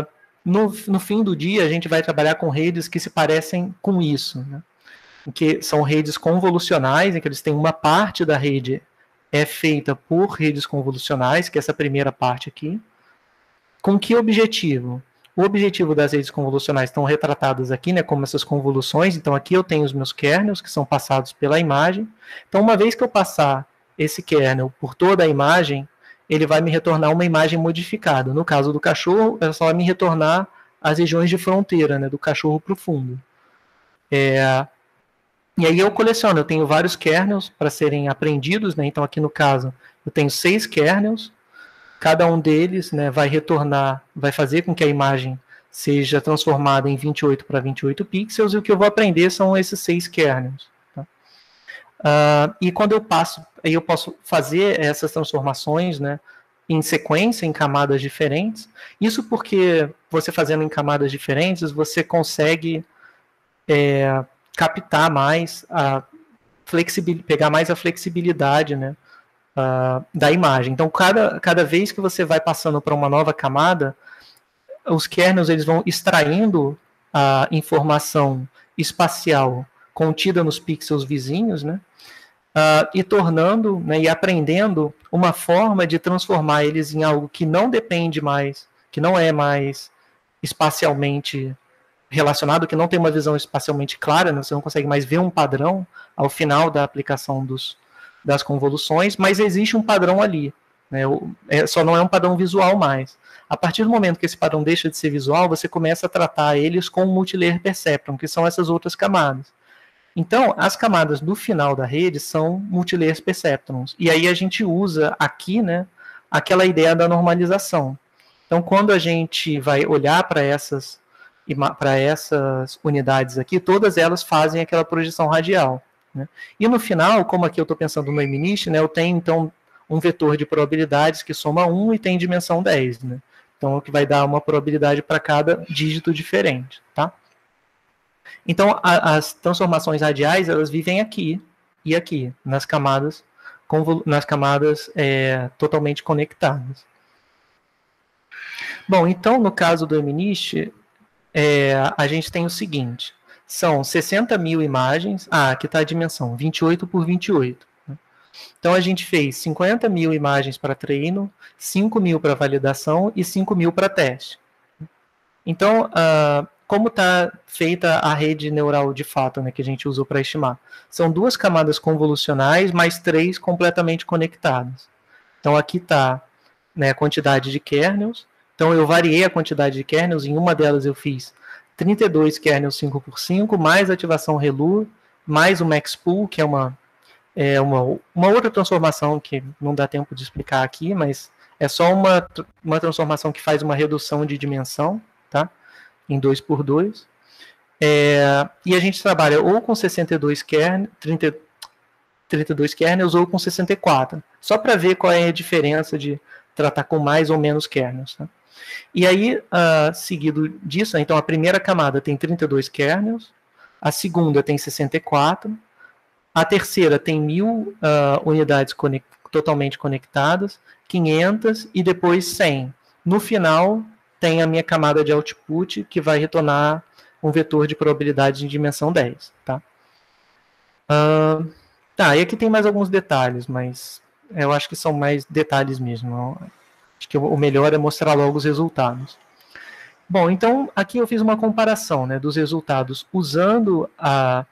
no fim do dia, a gente vai trabalhar com redes que se parecem com isso, né? Que são redes convolucionais, em que eles têm uma parte da rede é feita por redes convolucionais, que é essa primeira parte aqui. Com que objetivo? O objetivo das redes convolucionais estão retratadas aqui, né, como essas convoluções. Então, aqui eu tenho os meus kernels, que são passados pela imagem. Então, uma vez que eu passar esse kernel por toda a imagem, ele vai me retornar uma imagem modificada. No caso do cachorro, é só me retornar as regiões de fronteira, né, do cachorro para o fundo. E aí eu coleciono, eu tenho vários kernels para serem aprendidos, né, então aqui no caso eu tenho 6 kernels, cada um deles, né, vai fazer com que a imagem seja transformada em 28 para 28 pixels, e o que eu vou aprender são esses 6 kernels. Tá? E quando eu passo, aí eu posso fazer essas transformações, né, em sequência, em camadas diferentes. Isso porque você fazendo em camadas diferentes, você consegue captar mais pegar mais a flexibilidade, né, da imagem. Então, cada vez que você vai passando para uma nova camada, os kernels eles vão extraindo a informação espacial contida nos pixels vizinhos, né, e tornando, né, e aprendendo uma forma de transformar eles em algo que não depende mais, que não é mais espacialmente relacionado, que não tem uma visão espacialmente clara, né, você não consegue mais ver um padrão ao final da aplicação das convoluções, mas existe um padrão ali, né, só não é um padrão visual mais. A partir do momento que esse padrão deixa de ser visual, você começa a tratar eles com o Multilayer Perceptron, que são essas outras camadas. Então, as camadas do final da rede são Multilayer Perceptrons. E aí a gente usa aqui, né, aquela ideia da normalização. Então, quando a gente vai olhar para essas unidades aqui, todas elas fazem aquela projeção radial. né? E no final, como aqui eu estou pensando no MNIST, né, eu tenho, então, um vetor de probabilidades que soma 1 e tem dimensão 10, né? Então, o que vai dar uma probabilidade para cada dígito diferente, tá? Então, as transformações radiais, elas vivem aqui e aqui, nas camadas totalmente conectadas. Bom, então, no caso do MNIST, a gente tem o seguinte, são 60 mil imagens, aqui está a dimensão, 28 por 28. Né? Então, a gente fez 50 mil imagens para treino, 5 mil para validação e 5 mil para teste. Então, como está feita a rede neural de fato, né, que a gente usou para estimar? São 2 camadas convolucionais, mais 3 completamente conectadas. Então, aqui está, né, a quantidade de kernels. Então, eu variei a quantidade de kernels. Em uma delas, eu fiz 32 kernels 5x5, mais ativação ReLU, mais o MaxPool, que é uma outra transformação que não dá tempo de explicar aqui, mas é só uma transformação que faz uma redução de dimensão, tá? Em 2x2. E a gente trabalha ou com 32 kernels ou com 64, só para ver qual é a diferença de tratar com mais ou menos kernels. Tá? E aí, seguido disso, então a primeira camada tem 32 kernels, a segunda tem 64, a terceira tem 1000 unidades totalmente conectadas, 500 e depois 100. No final, tem a minha camada de output, que vai retornar um vetor de probabilidade em dimensão 10. Tá? E aqui tem mais alguns detalhes, mas eu acho que são mais detalhes mesmo. Acho que o melhor é mostrar logo os resultados. Bom, então, aqui eu fiz uma comparação, né, dos resultados usando a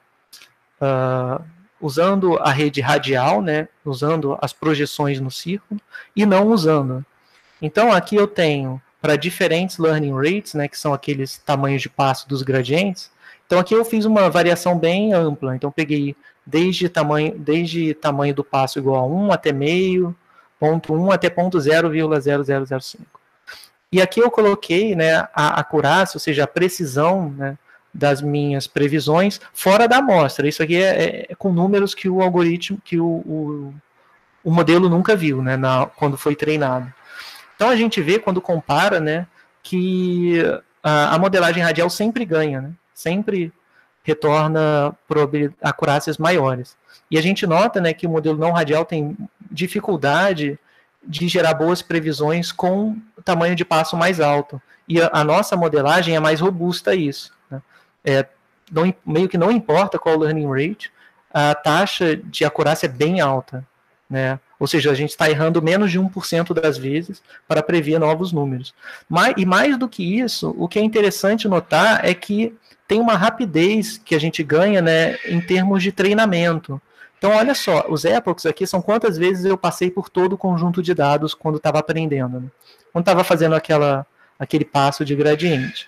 rede radial, né, usando as projeções no círculo, e não usando. Então, aqui eu tenho, para diferentes learning rates, né, que são aqueles tamanhos de passo dos gradientes, então aqui eu fiz uma variação bem ampla. Então, peguei desde tamanho do passo igual a 1 até meio, ponto 1 até ponto 0,0005. E aqui eu coloquei, né, a acurácia, ou seja, a precisão, né, das minhas previsões fora da amostra. Isso aqui é com números que o algoritmo, que o modelo nunca viu, né, quando foi treinado. Então a gente vê, quando compara, né, que a modelagem radial sempre ganha, né, sempre retorna acurácias maiores. E a gente nota, né, que o modelo não radial tem dificuldade de gerar boas previsões com tamanho de passo mais alto. E a nossa modelagem é mais robusta a isso. Né? Meio que não importa qual o learning rate, a taxa de acurácia é bem alta. Né? Ou seja, a gente está errando menos de 1% das vezes para prever novos números. E mais do que isso, o que é interessante notar é que tem uma rapidez que a gente ganha, né, em termos de treinamento. Então, olha só, os epochs aqui são quantas vezes eu passei por todo o conjunto de dados quando estava aprendendo. Né? Quando estava fazendo aquele passo de gradiente.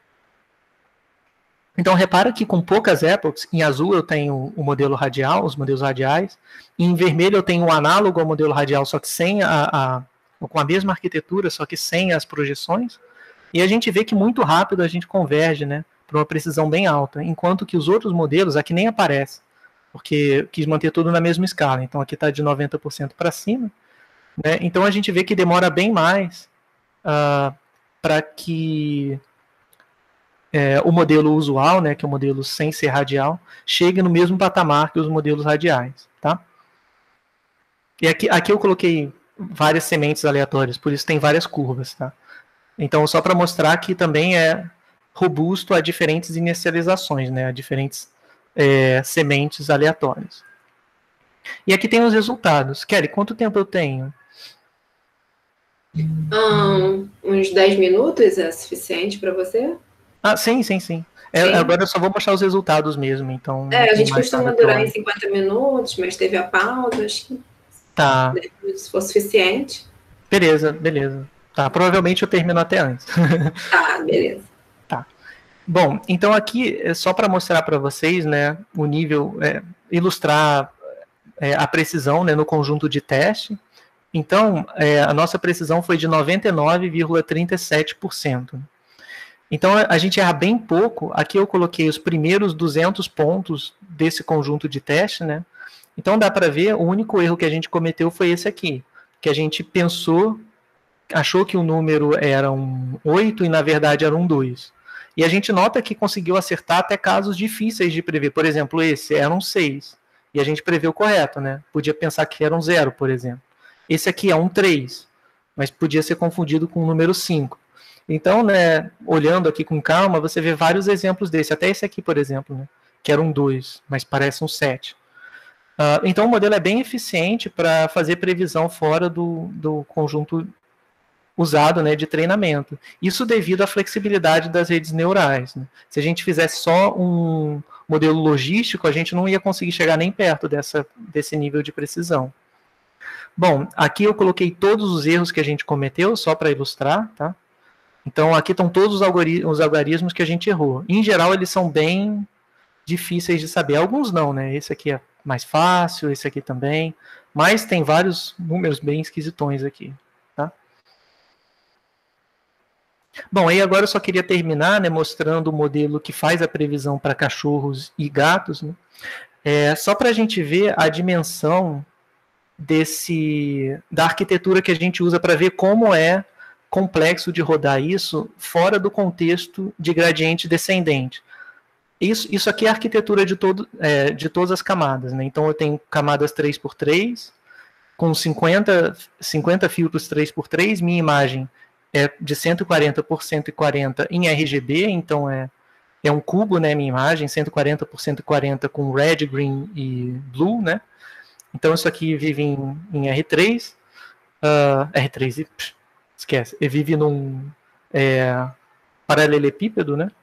Então, repara que com poucas epochs, em azul eu tenho o modelo radial, os modelos radiais, e em vermelho eu tenho um análogo ao modelo radial, só que sem com a mesma arquitetura, só que sem as projeções, e a gente vê que muito rápido a gente converge, né, para uma precisão bem alta, enquanto que os outros modelos aqui nem aparecem, porque quis manter tudo na mesma escala. Então, aqui está de 90% para cima, né, então a gente vê que demora bem mais para que o modelo usual, né, que é o modelo sem ser radial, chegue no mesmo patamar que os modelos radiais. Tá? E aqui eu coloquei várias sementes aleatórias, por isso tem várias curvas. Tá? Então, só para mostrar que também é robusto a diferentes inicializações, né, a diferentes sementes aleatórias. E aqui tem os resultados. Kelly, quanto tempo eu tenho? Uns 10 minutos é suficiente para você? Sim. Agora eu só vou mostrar os resultados mesmo. Então, a gente costuma durar em 50 minutos, mas teve a pausa, acho que se for suficiente. Beleza. Tá, provavelmente eu termino até antes. Tá, beleza. Tá. Bom, então aqui é só para mostrar para vocês, né, o nível, ilustrar a precisão, né, no conjunto de teste. Então, a nossa precisão foi de 99,37%. Então, a gente erra bem pouco. Aqui eu coloquei os primeiros 200 pontos desse conjunto de teste, né? Então, dá para ver, o único erro que a gente cometeu foi esse aqui, que a gente pensou, achou que o número era um 8 e, na verdade, era um 2. E a gente nota que conseguiu acertar até casos difíceis de prever. Por exemplo, esse era um 6. E a gente preveu correto, né? Podia pensar que era um 0, por exemplo. Esse aqui é um 3, mas podia ser confundido com o número 5. Então, né, olhando aqui com calma, você vê vários exemplos desse. Até esse aqui, por exemplo, né, que era um 2, mas parece um 7. Então, o modelo é bem eficiente para fazer previsão fora do conjunto usado, né, de treinamento. Isso devido à flexibilidade das redes neurais, né? Se a gente fizesse só um modelo logístico, a gente não ia conseguir chegar nem perto desse nível de precisão. Bom, aqui eu coloquei todos os erros que a gente cometeu, só para ilustrar, tá? Então, aqui estão todos os algarismos que a gente errou. Em geral, eles são bem difíceis de saber. Alguns não, né? Esse aqui é mais fácil, esse aqui também. Mas tem vários números bem esquisitões aqui, tá? Bom, aí agora eu só queria terminar, né, mostrando o modelo que faz a previsão para cachorros e gatos, né? Só para a gente ver a dimensão da arquitetura que a gente usa para ver como é complexo de rodar isso fora do contexto de gradiente descendente. Isso aqui é a arquitetura de todas as camadas, né? Então eu tenho camadas 3x3, com 50 filtros 3x3, minha imagem é de 140 por 140 em RGB, então é um cubo, né, minha imagem, 140 por 140 com red, green e blue, né? Então isso aqui vive em R3, R3, esquece, ele vive num paralelepípedo, né?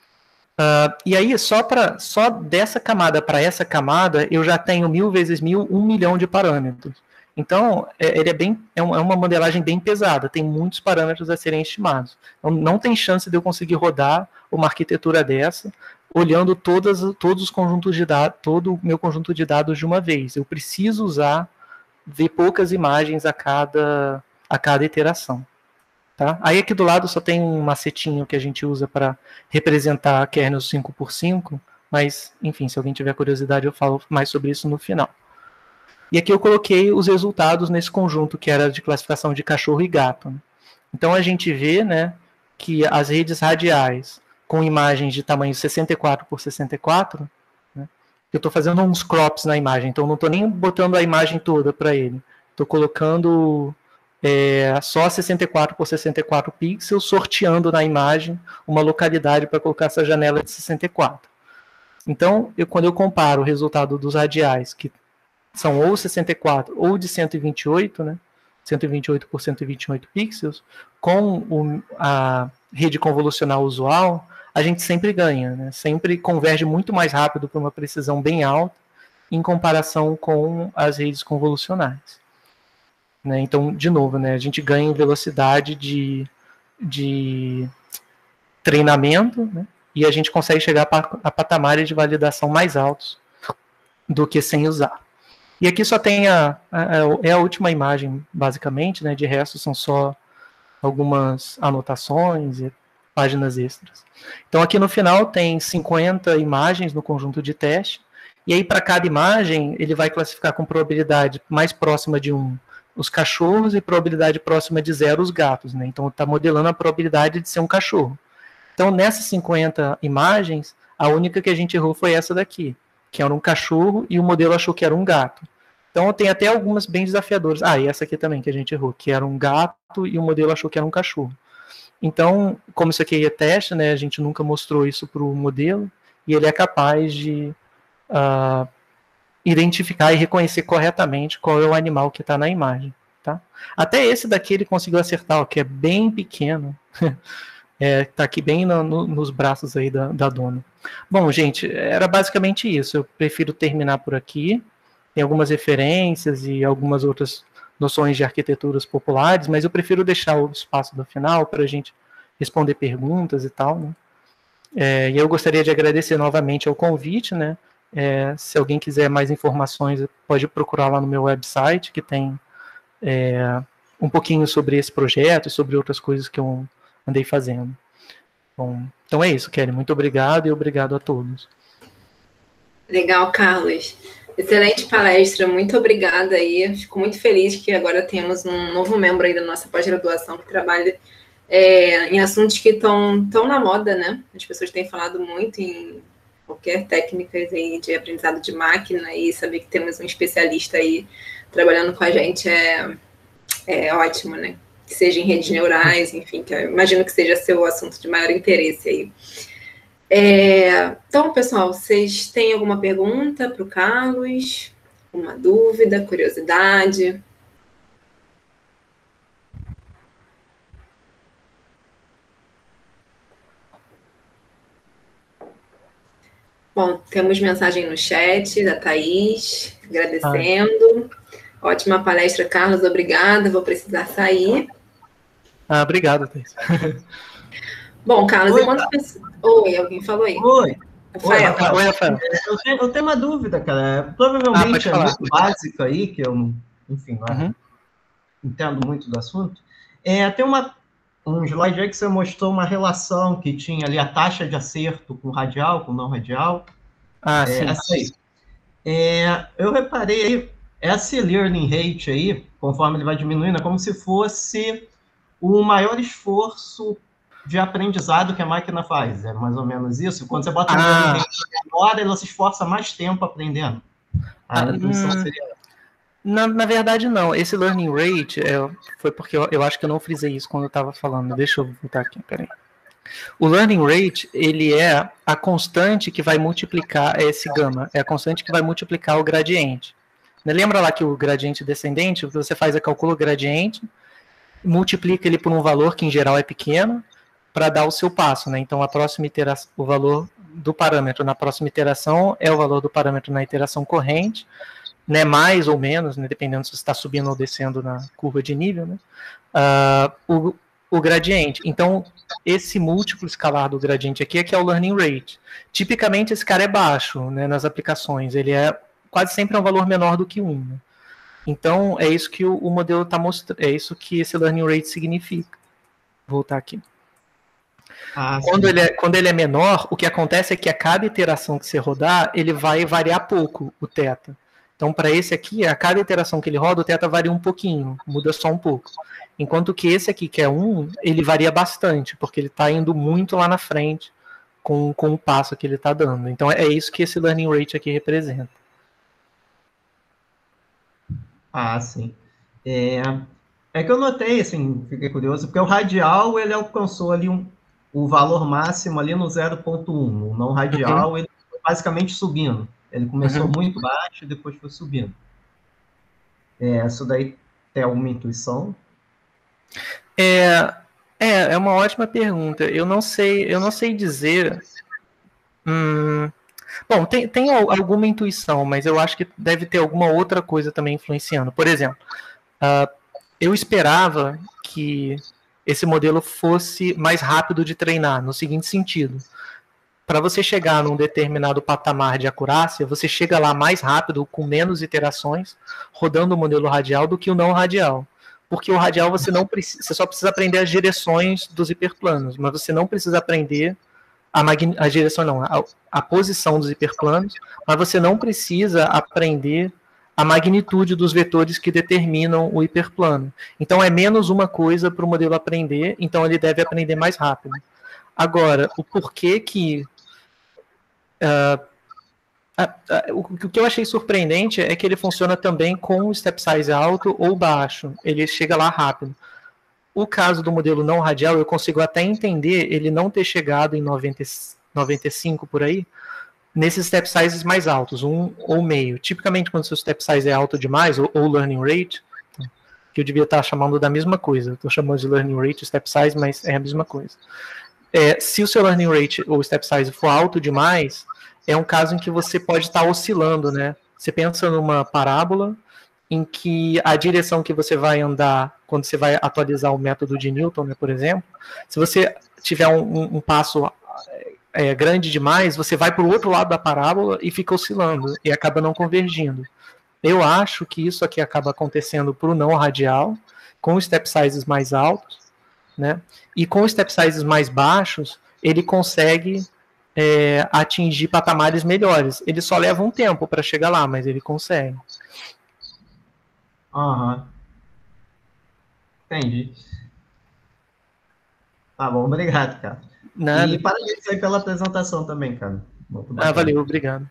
E aí, só dessa camada para essa camada, eu já tenho 1000 vezes 1000, 1 milhão de parâmetros. Então, ele é uma modelagem bem pesada, tem muitos parâmetros a serem estimados. Então, não tem chance de eu conseguir rodar uma arquitetura dessa, olhando todos os conjuntos de dados, todo o meu conjunto de dados de uma vez. Eu preciso ver poucas imagens a cada iteração. Tá? Aí aqui do lado só tem um macetinho que a gente usa para representar a kernel 5x5, mas, enfim, se alguém tiver curiosidade eu falo mais sobre isso no final. E aqui eu coloquei os resultados nesse conjunto, que era de classificação de cachorro e gato. Então a gente vê, né, que as redes radiais com imagens de tamanho 64 por 64, né, eu estou fazendo uns crops na imagem, então não estou nem botando a imagem toda para ele. Estou colocando só 64 por 64 pixels, sorteando na imagem uma localidade para colocar essa janela de 64. Então, quando eu comparo o resultado dos radiais, que são ou 64 ou de 128, né, 128 por 128 pixels, com a rede convolucional usual, a gente sempre ganha, né, sempre converge muito mais rápido para uma precisão bem alta em comparação com as redes convolucionais. Né? Então, de novo, né, a gente ganha em velocidade de treinamento, né, e a gente consegue chegar a patamares de validação mais altos do que sem usar. E aqui só tem a última imagem, basicamente, né, de resto são só algumas anotações e páginas extras. Então, aqui no final tem 50 imagens no conjunto de teste, e aí para cada imagem ele vai classificar com probabilidade mais próxima de 1 os cachorros e probabilidade próxima de 0 os gatos, né? Então está modelando a probabilidade de ser um cachorro. Então nessas 50 imagens, a única que a gente errou foi essa daqui, que era um cachorro e o modelo achou que era um gato. Então tem até algumas bem desafiadoras. E essa aqui também que a gente errou, que era um gato e o modelo achou que era um cachorro. Então, como isso aqui é teste, né, a gente nunca mostrou isso para o modelo, e ele é capaz de identificar e reconhecer corretamente qual é o animal que está na imagem. Tá? Até esse daqui ele conseguiu acertar, ó, que é bem pequeno. Está aqui bem nos braços aí da dona. Bom, gente, era basicamente isso. Eu prefiro terminar por aqui. Tem algumas referências e algumas outras noções de arquiteturas populares, mas eu prefiro deixar o espaço do final para a gente responder perguntas e tal. Né? E eu gostaria de agradecer novamente ao convite, né? Se alguém quiser mais informações, pode procurar lá no meu website, que tem um pouquinho sobre esse projeto e sobre outras coisas que eu andei fazendo. Bom, então é isso, Kelly. Muito obrigado e obrigado a todos. Legal, Carlos. Excelente palestra, muito obrigada aí. Fico muito feliz que agora temos um novo membro aí da nossa pós-graduação que trabalha em assuntos que estão na moda, né? As pessoas têm falado muito em qualquer técnica aí de aprendizado de máquina, e saber que temos um especialista aí trabalhando com a gente é ótimo, né? Que seja em redes neurais, enfim, que eu imagino que seja seu assunto de maior interesse aí. Então, pessoal, vocês têm alguma pergunta para o Carlos? Uma dúvida, curiosidade? Bom, temos mensagem no chat da Thaís, agradecendo. Ótima palestra, Carlos, obrigada. Vou precisar sair. Obrigado, Thaís. Bom, Carlos, Oi, alguém falou aí? Oi. Rafael. Oi, Rafael. Eu tenho uma dúvida, cara. Provavelmente é muito básico aí, que eu, enfim, não entendo muito do assunto. Tem um slide aí que você mostrou uma relação que tinha ali a taxa de acerto com radial, com não radial. Sim. Essa aí. Eu reparei aí, esse learning rate aí, conforme ele vai diminuindo, é como se fosse o maior esforço de aprendizado que a máquina faz. É mais ou menos isso? Quando você bota um learning rate menor, ela se esforça mais tempo aprendendo. A intuição seria... Na verdade, não. Esse learning rate foi porque eu acho que eu não frisei isso quando eu estava falando. Deixa eu voltar aqui, peraí. O learning rate, ele é a constante que vai multiplicar esse gama. É a constante que vai multiplicar o gradiente. Lembra lá que o gradiente descendente, o que você faz é calcula o gradiente, multiplica ele por um valor que em geral é pequeno, para dar o seu passo, né? Então, a próxima iteração, o valor do parâmetro na próxima iteração é o valor do parâmetro na iteração corrente, né, mais ou menos, né, dependendo se você está subindo ou descendo na curva de nível, né, o gradiente. Então, esse múltiplo escalar do gradiente aqui é que é o learning rate. Tipicamente, esse cara é baixo, né, nas aplicações. Ele é quase sempre um valor menor do que 1. Né? Então, é isso que o modelo está mostrando, é isso que esse learning rate significa. Vou voltar aqui. Quando ele é menor, o que acontece é que a cada iteração que você rodar, ele vai variar pouco o θ. Então, para esse aqui, a cada iteração que ele roda, o θ varia um pouquinho, muda só um pouco. Enquanto que esse aqui, que é 1, ele varia bastante, porque ele está indo muito lá na frente com o passo que ele está dando. Então, é isso que esse learning rate aqui representa. Sim. É que eu notei, assim, fiquei curioso, porque o radial, ele alcançou ali o valor máximo ali no 0,1. O não radial, ele foi basicamente subindo. Ele começou muito baixo e depois foi subindo. Isso daí tem alguma intuição? É uma ótima pergunta. Eu não sei dizer. Bom, tem alguma intuição, mas eu acho que deve ter alguma outra coisa também influenciando. Por exemplo, eu esperava que esse modelo fosse mais rápido de treinar, no seguinte sentido. Para você chegar num determinado patamar de acurácia, você chega lá mais rápido, com menos iterações, rodando o modelo radial do que o não radial. Porque o radial você só precisa aprender as direções dos hiperplanos, mas você não precisa aprender a direção, não, a posição dos hiperplanos, mas você não precisa aprender a magnitude dos vetores que determinam o hiperplano. Então é menos uma coisa para o modelo aprender, então ele deve aprender mais rápido. Agora, o porquê que... o que eu achei surpreendente é que ele funciona também com o step size alto ou baixo. Ele chega lá rápido. O caso do modelo não radial, eu consigo até entender ele não ter chegado em 95 por aí, nesses step sizes mais altos, 1 ou meio. Tipicamente, quando o seu step size é alto demais, ou learning rate, que eu devia estar chamando da mesma coisa. Estou chamando de learning rate, step size, mas é a mesma coisa. Se o seu learning rate ou step size for alto demais, é um caso em que você pode estar oscilando, né? Você pensa numa parábola em que a direção que você vai andar quando você vai atualizar o método de Newton, né, por exemplo, se você tiver um passo grande demais, você vai para o outro lado da parábola e fica oscilando e acaba não convergindo. Eu acho que isso aqui acaba acontecendo para o não radial, com step sizes mais altos, né? E com step sizes mais baixos, ele consegue atingir patamares melhores. Ele só leva um tempo para chegar lá, mas ele consegue. Aham. Entendi. Tá bom, obrigado, cara. Nada. E parabéns aí pela apresentação também, cara. Muito bacana. Valeu, obrigado.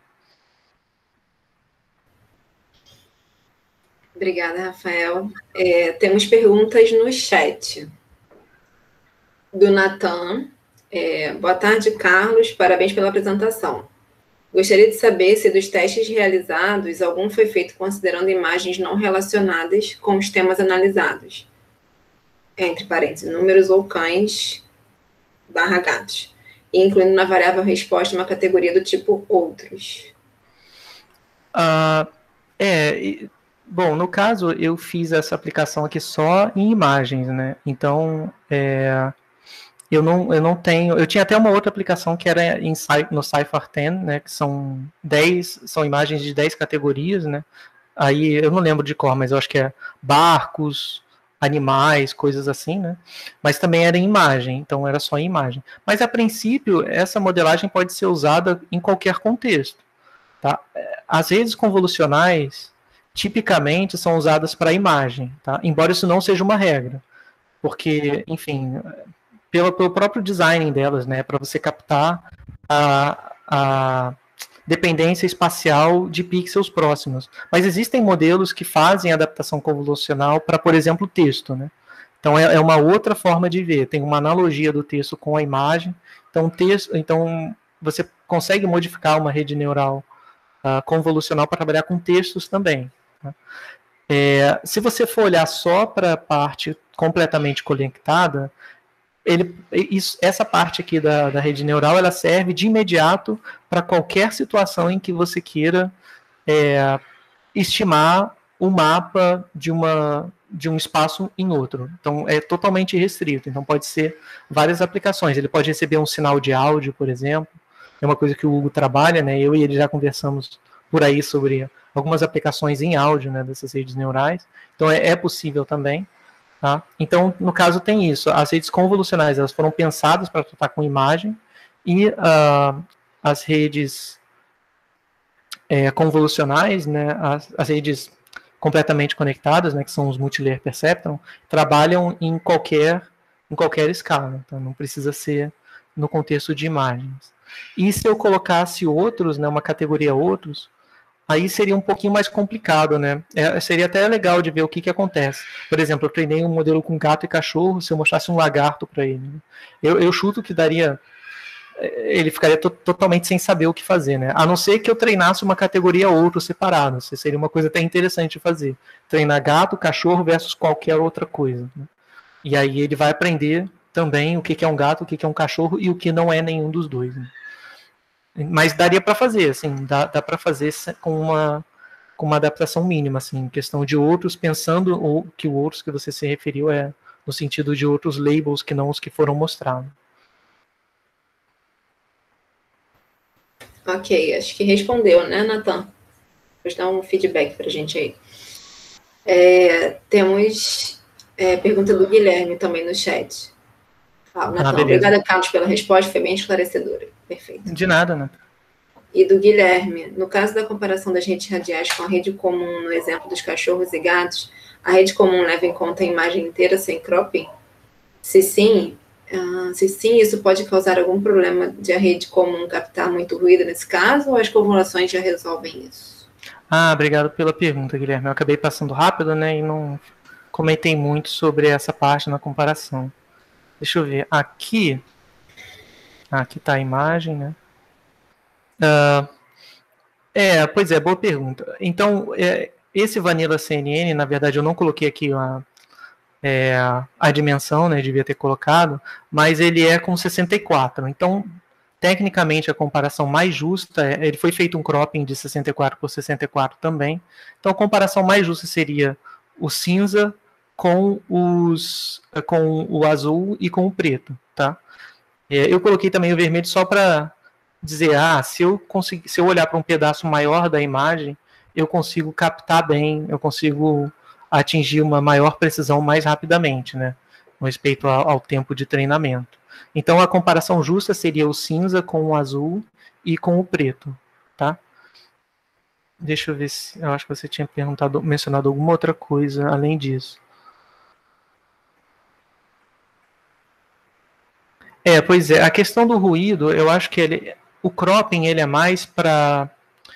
Obrigada, Rafael. Temos perguntas no chat. Do Natan. Boa tarde, Carlos. Parabéns pela apresentação. Gostaria de saber se dos testes realizados, algum foi feito considerando imagens não relacionadas com os temas analisados. Entre parênteses, números ou cães / gatos. Incluindo na variável resposta uma categoria do tipo outros. Bom, no caso, eu fiz essa aplicação aqui só em imagens, né? Então, eu não tenho... Eu tinha até uma outra aplicação que era no Cypher10, né? Que são imagens de 10 categorias, né? Aí, eu não lembro de cor, mas eu acho que é barcos, animais, coisas assim, né? Mas também era em imagem, então era só em imagem. Mas, a princípio, essa modelagem pode ser usada em qualquer contexto, tá? As redes convolucionais tipicamente são usadas para imagem, tá? Embora isso não seja uma regra, porque, enfim, pelo próprio design delas, né, para você captar a dependência espacial de pixels próximos. Mas existem modelos que fazem adaptação convolucional para, por exemplo, texto, né? Então é uma outra forma de ver, tem uma analogia do texto com a imagem. Então você consegue modificar uma rede neural convolucional para trabalhar com textos também. Se você for olhar só para a parte completamente conectada, essa parte aqui da rede neural, ela serve de imediato para qualquer situação em que você queira estimar o mapa de um espaço em outro. Então, é totalmente restrito. Então, pode ser várias aplicações. Ele pode receber um sinal de áudio, por exemplo. É uma coisa que o Hugo trabalha, né? Eu e ele já conversamos por aí sobre algumas aplicações em áudio, né, dessas redes neurais. Então, é possível também. Tá? Então, no caso, tem isso. As redes convolucionais, elas foram pensadas para tratar com imagem, e as redes convolucionais, né, as redes completamente conectadas, né, que são os multilayer perceptron, trabalham em qualquer escala. Então, não precisa ser no contexto de imagens. E se eu colocasse outros, né, uma categoria outros, aí seria um pouquinho mais complicado, né? Seria até legal de ver o que acontece. Por exemplo, eu treinei um modelo com gato e cachorro, se eu mostrasse um lagarto para ele. Né? Eu chuto que daria... Ele ficaria totalmente sem saber o que fazer, né? A não ser que eu treinasse uma categoria ou outra separada. Isso seria uma coisa até interessante de fazer. Treinar gato, cachorro versus qualquer outra coisa. Né? E aí ele vai aprender também o que é um gato, o que é um cachorro e o que não é nenhum dos dois. Né? Mas daria para fazer, assim, dá para fazer com uma adaptação mínima, assim, em questão de outros, pensando que o outros que você se referiu é no sentido de outros labels que não os que foram mostrados. Ok, acho que respondeu, né, Natan? Vou dar um feedback para a gente aí. Temos pergunta do Guilherme também no chat. Natan, obrigada, Carlos, pela resposta, foi bem esclarecedora. Perfeito. De nada, né? E do Guilherme, no caso da comparação das redes radiais com a rede comum, no exemplo dos cachorros e gatos, a rede comum leva em conta a imagem inteira sem cropping? Se sim, isso pode causar algum problema de a rede comum captar muito ruído nesse caso, ou as convoluções já resolvem isso? Obrigado pela pergunta, Guilherme. Eu acabei passando rápido, né, e não comentei muito sobre essa parte na comparação. Deixa eu ver. Aqui está a imagem, né? Pois é, boa pergunta. Então, esse Vanilla CNN, na verdade, eu não coloquei aqui a dimensão, né, devia ter colocado, mas ele é com 64. Então, tecnicamente, a comparação mais justa, ele foi feito um cropping de 64 por 64 também. Então, a comparação mais justa seria o cinza com o azul e com o preto, tá? Eu coloquei também o vermelho só para dizer, se eu olhar para um pedaço maior da imagem, eu consigo captar bem, eu consigo atingir uma maior precisão mais rapidamente, né, com respeito ao tempo de treinamento. Então, a comparação justa seria o cinza com o azul e com o preto, tá? Deixa eu ver se... Eu acho que você tinha mencionado alguma outra coisa além disso. Pois é. A questão do ruído, eu acho que o cropping ele é mais para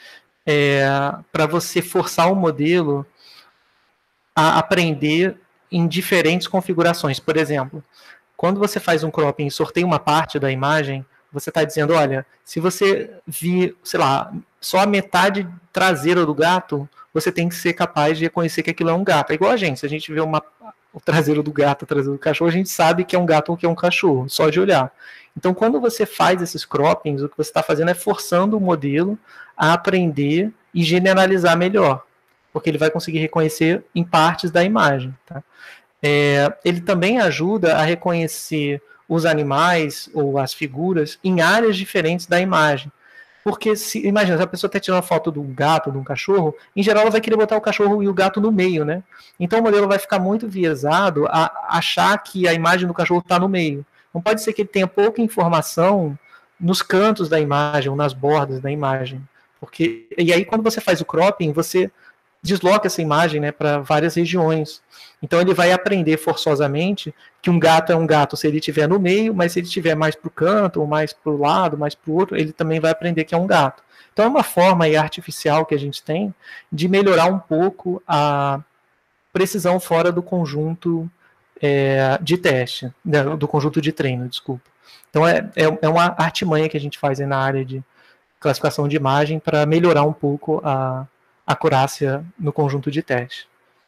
você forçar o modelo a aprender em diferentes configurações. Por exemplo, quando você faz um cropping e sorteia uma parte da imagem, você está dizendo, olha, se você vir, sei lá, só a metade traseira do gato, você tem que ser capaz de reconhecer que aquilo é um gato. É igual a gente, se a gente vê o traseiro do gato, o traseiro do cachorro, a gente sabe que é um gato ou que é um cachorro, só de olhar. Então, quando você faz esses croppings, o que você está fazendo é forçando o modelo a aprender e generalizar melhor, porque ele vai conseguir reconhecer em partes da imagem, tá? Ele também ajuda a reconhecer os animais ou as figuras em áreas diferentes da imagem. Porque, imagina, se a pessoa está tirando uma foto de um gato, de um cachorro, em geral ela vai querer botar o cachorro e o gato no meio, né? Então o modelo vai ficar muito viesado a achar que a imagem do cachorro está no meio. Não pode ser que ele tenha pouca informação nos cantos da imagem ou nas bordas da imagem. E aí, quando você faz o cropping, você desloca essa imagem, né, para várias regiões. Então ele vai aprender forçosamente que um gato é um gato se ele estiver no meio, mas se ele estiver mais para o canto, ou mais para o lado, mais para o outro, ele também vai aprender que é um gato. Então é uma forma aí artificial que a gente tem de melhorar um pouco a precisão fora do conjunto de teste, do conjunto de treino, desculpa. Então é uma artimanha que a gente faz aí na área de classificação de imagem para melhorar um pouco a acurácia no conjunto de teste.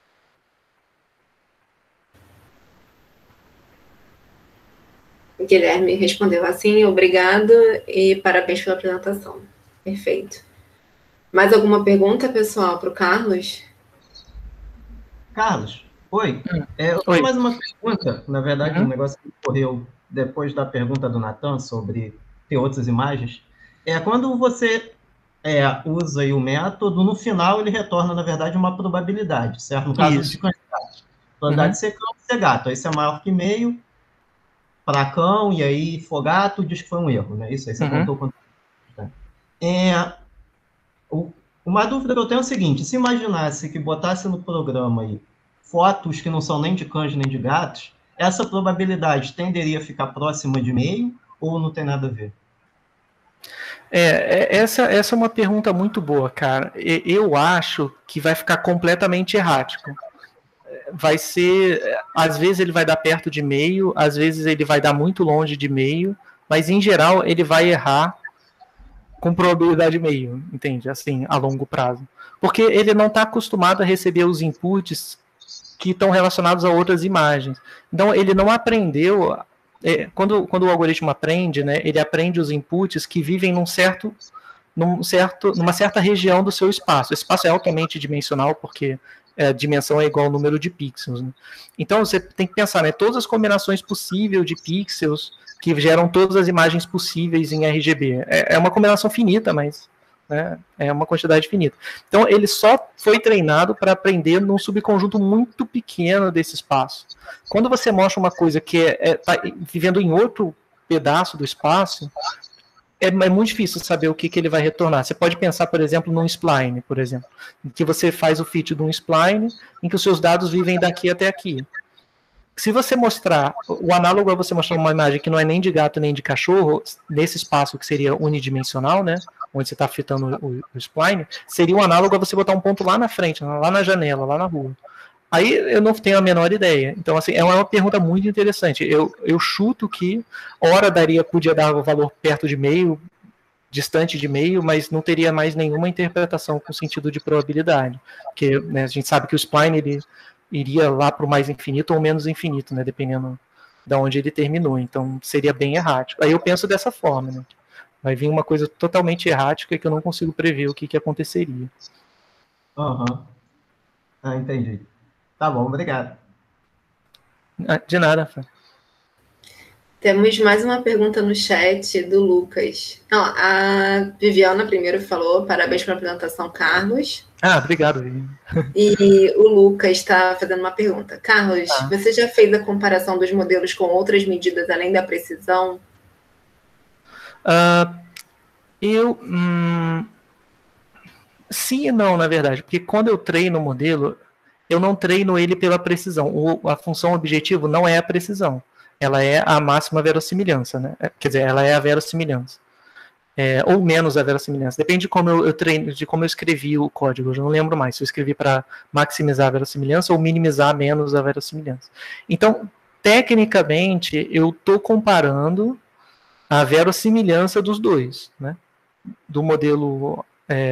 Guilherme respondeu assim, obrigado e parabéns pela apresentação. Perfeito. Mais alguma pergunta, pessoal, para o Carlos? Carlos, oi. Eu tenho mais uma pergunta. Na verdade, um negócio que ocorreu depois da pergunta do Natan sobre ter outras imagens. Quando você usa aí o método, no final ele retorna, na verdade, uma probabilidade, certo? No caso de cães e gatos. Probabilidade de ser cão e ser gato. Aí se é maior que meio, para cão, e aí for gato, diz que foi um erro, né? Isso aí você contou quanto. Uma dúvida que eu tenho é o seguinte: se imaginasse que botasse no programa aí fotos que não são nem de cães nem de gatos, essa probabilidade tenderia a ficar próxima de meio ou não tem nada a ver? Essa é uma pergunta muito boa, cara. Eu acho que vai ficar completamente errático. Vai ser, às vezes ele vai dar perto de meio, às vezes ele vai dar muito longe de meio, mas em geral ele vai errar com probabilidade meio, entende? Assim, a longo prazo. Porque ele não está acostumado a receber os inputs que estão relacionados a outras imagens. Então ele não aprendeu. Quando o algoritmo aprende, né, ele aprende os inputs que vivem numa certa região do seu espaço. O espaço é altamente dimensional, porque a dimensão é igual ao número de pixels. Né? Então você tem que pensar, né, todas as combinações possíveis de pixels que geram todas as imagens possíveis em RGB. É uma combinação finita, mas né, é uma quantidade finita. Então ele só foi treinado para aprender num subconjunto muito pequeno desse espaço. Quando você mostra uma coisa que está vivendo em outro pedaço do espaço, é muito difícil saber o que ele vai retornar. Você pode pensar, por exemplo, num spline, por exemplo, em que você faz o fit de um spline, em que os seus dados vivem daqui até aqui. Se você mostrar, o análogo é você mostrar uma imagem que não é nem de gato nem de cachorro, nesse espaço que seria unidimensional, né, onde você está fitando o spline, seria um análogo a você botar um ponto lá na frente, lá na janela, lá na rua. Aí eu não tenho a menor ideia. Então, assim, é uma pergunta muito interessante. Eu chuto que hora podia dar o valor perto de meio, distante de meio, mas não teria mais nenhuma interpretação com sentido de probabilidade. Porque né, a gente sabe que o spline ele iria lá para o mais infinito ou menos infinito, né, dependendo de onde ele terminou. Então, seria bem errático. Aí eu penso dessa forma, né? Vai vir uma coisa totalmente errática que eu não consigo prever o que aconteceria. Entendi. Tá bom, obrigado. De nada, Fran. Temos mais uma pergunta no chat do Lucas. Não, a Viviana primeiro falou, parabéns pela apresentação, Carlos. Obrigado, Viviana. E o Lucas está fazendo uma pergunta. Carlos, você já fez a comparação dos modelos com outras medidas além da precisão? Sim e não, na verdade, porque quando eu treino o modelo, eu não treino ele pela precisão. A função objetivo não é a precisão, ela é a máxima verossimilhança, né? Quer dizer, ela é a verossimilhança. Ou menos a verossimilhança. Depende de como eu treino, de como eu escrevi o código. Eu já não lembro mais se eu escrevi para maximizar a verossimilhança ou minimizar menos a verossimilhança. Então, tecnicamente, eu estou comparando a verossimilhança dos dois, né? Do modelo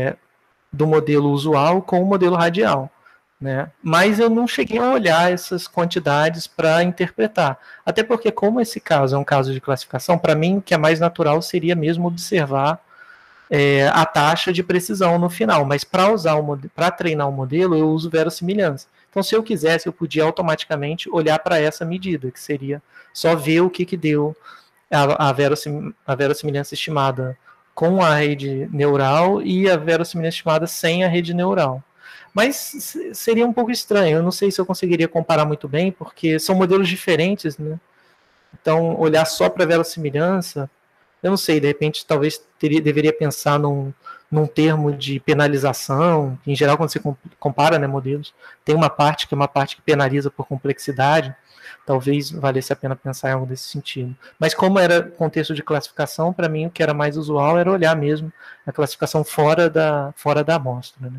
usual com o modelo radial, né? Mas eu não cheguei a olhar essas quantidades para interpretar. Até porque, como esse caso é um caso de classificação, para mim o que é mais natural seria mesmo observar a taxa de precisão no final. Mas para treinar o modelo, eu uso verossimilhança. Então, se eu quisesse, eu podia automaticamente olhar para essa medida, que seria só ver o que deu a verossimilhança estimada com a rede neural e a verossimilhança estimada sem a rede neural. Mas seria um pouco estranho, eu não sei se eu conseguiria comparar muito bem, porque são modelos diferentes, né? Então, olhar só para a verossimilhança, eu não sei, de repente, talvez deveria pensar num termo de penalização, que em geral, quando você compara, né, modelos, tem uma parte que penaliza por complexidade, talvez valesse a pena pensar em algo desse sentido. Mas como era contexto de classificação, para mim o que era mais usual era olhar mesmo a classificação fora da amostra, né?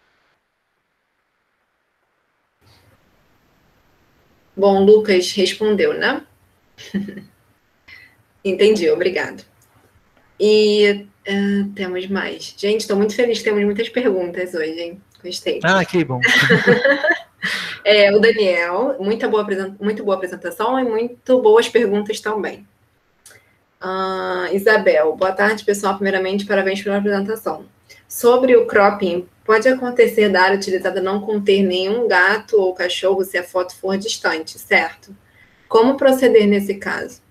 Bom, Lucas respondeu, né? Entendi, obrigado. E temos mais. Gente, estou muito feliz, temos muitas perguntas hoje, hein? Gostei. Que bom. O Daniel, muito boa apresentação e muito boas perguntas também. Isabel, boa tarde, pessoal. Primeiramente, parabéns pela apresentação. Sobre o cropping, pode acontecer da área utilizada não conter nenhum gato ou cachorro se a foto for distante, certo? Como proceder nesse caso?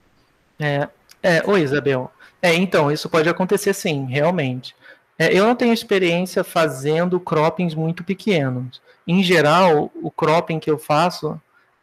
Oi, Isabel. Então, isso pode acontecer sim, realmente. Eu não tenho experiência fazendo croppings muito pequenos. Em geral, o cropping que eu faço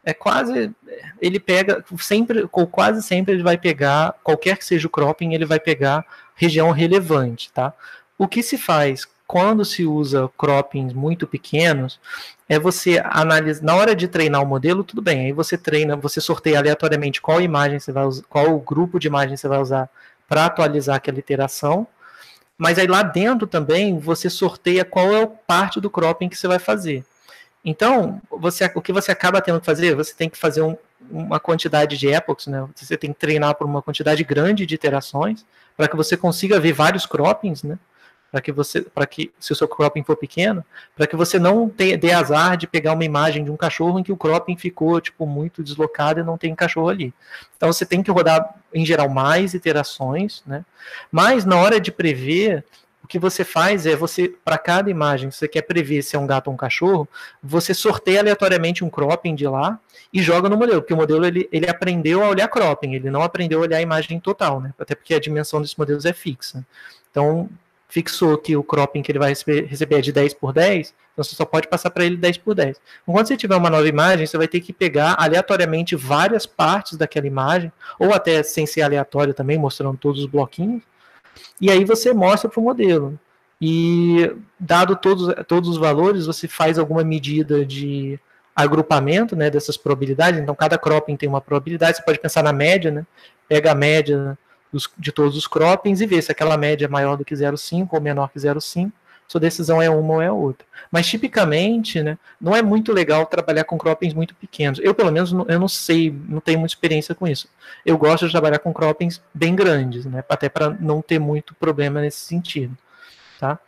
ele pega sempre, ou quase sempre ele vai pegar, qualquer que seja o cropping, ele vai pegar região relevante, tá? O que se faz quando se usa croppings muito pequenos é você analisar, na hora de treinar o modelo, tudo bem, aí você sorteia aleatoriamente qual imagem você vai usar, qual grupo de imagem você vai usar para atualizar aquela iteração, mas aí lá dentro também você sorteia qual é a parte do cropping que você vai fazer. Então, o que você acaba tendo que fazer, você tem que fazer uma quantidade de epochs, né? Você tem que treinar por uma quantidade grande de iterações para que você consiga ver vários croppings, né? Para que, se o seu cropping for pequeno, para que você não dê azar de pegar uma imagem de um cachorro em que o cropping ficou muito deslocado e não tem cachorro ali. Então você tem que rodar, em geral, mais iterações, né? Mas na hora de prever, o que você faz é para cada imagem, se você quer prever se é um gato ou um cachorro, você sorteia aleatoriamente um cropping de lá e joga no modelo, porque o modelo ele aprendeu a olhar cropping, ele não aprendeu a olhar a imagem total, né? Até porque a dimensão desses modelos é fixa. Então, fixou que o cropping que ele vai receber é de 10 por 10, então você só pode passar para ele 10 por 10. Quando você tiver uma nova imagem, você vai ter que pegar aleatoriamente várias partes daquela imagem, ou até sem ser aleatório também, mostrando todos os bloquinhos, e aí você mostra para o modelo. E dado todos os valores, você faz alguma medida de agrupamento, né, dessas probabilidades. Então, cada cropping tem uma probabilidade, você pode pensar na média, né? Pega a média de todos os croppings e ver se aquela média é maior do que 0,5 ou menor que 0,5, sua decisão é uma ou é outra. Mas, tipicamente, né, não é muito legal trabalhar com croppings muito pequenos. Eu, pelo menos, eu não sei, não tenho muita experiência com isso. Eu gosto de trabalhar com croppings bem grandes, né, até para não ter muito problema nesse sentido. Tá?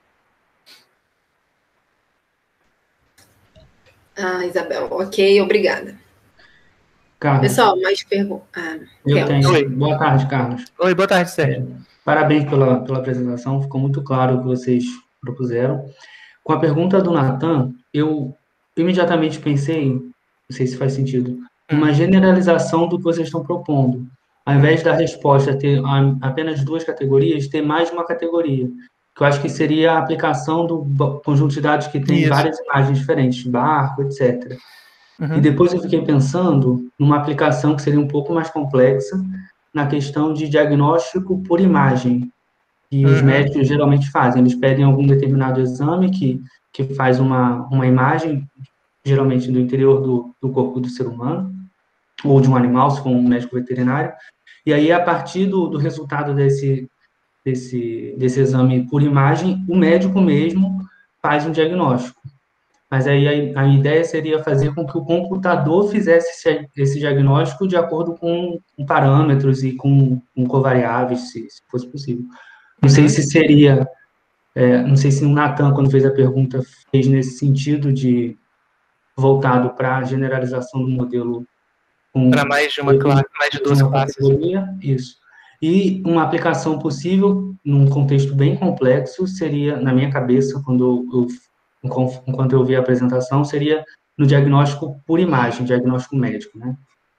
Isabel, ok, obrigada. Carlos. Pessoal, mais perguntas? Eu tenho. Oi. Boa tarde, Carlos. Oi, boa tarde, Sérgio. Parabéns pela apresentação, ficou muito claro o que vocês propuseram. Com a pergunta do Natan, eu imediatamente pensei, não sei se faz sentido, uma generalização do que vocês estão propondo. Ao invés da resposta ter apenas 2 categorias, ter mais uma categoria. Que eu acho que seria a aplicação do conjunto de dados que tem várias imagens diferentes, barco, etc. E depois eu fiquei pensando numa aplicação que seria um pouco mais complexa, na questão de diagnóstico por imagem, que os médicos geralmente fazem. Eles pedem algum determinado exame que faz uma imagem, geralmente do interior do corpo do ser humano, ou de um animal, se for um médico veterinário, e aí, a partir do resultado desse exame por imagem, o médico mesmo faz um diagnóstico. Mas aí a ideia seria fazer com que o computador fizesse esse diagnóstico de acordo com parâmetros e com covariáveis, se fosse possível. Não sei se seria... não sei se o Nathan, quando fez a pergunta, fez nesse sentido de voltado para a generalização do modelo. Para mais de uma classe, mais de 2 classes. Isso. E uma aplicação possível, num contexto bem complexo, seria, na minha cabeça, enquanto eu vi a apresentação, seria no diagnóstico por imagem, diagnóstico médico, né?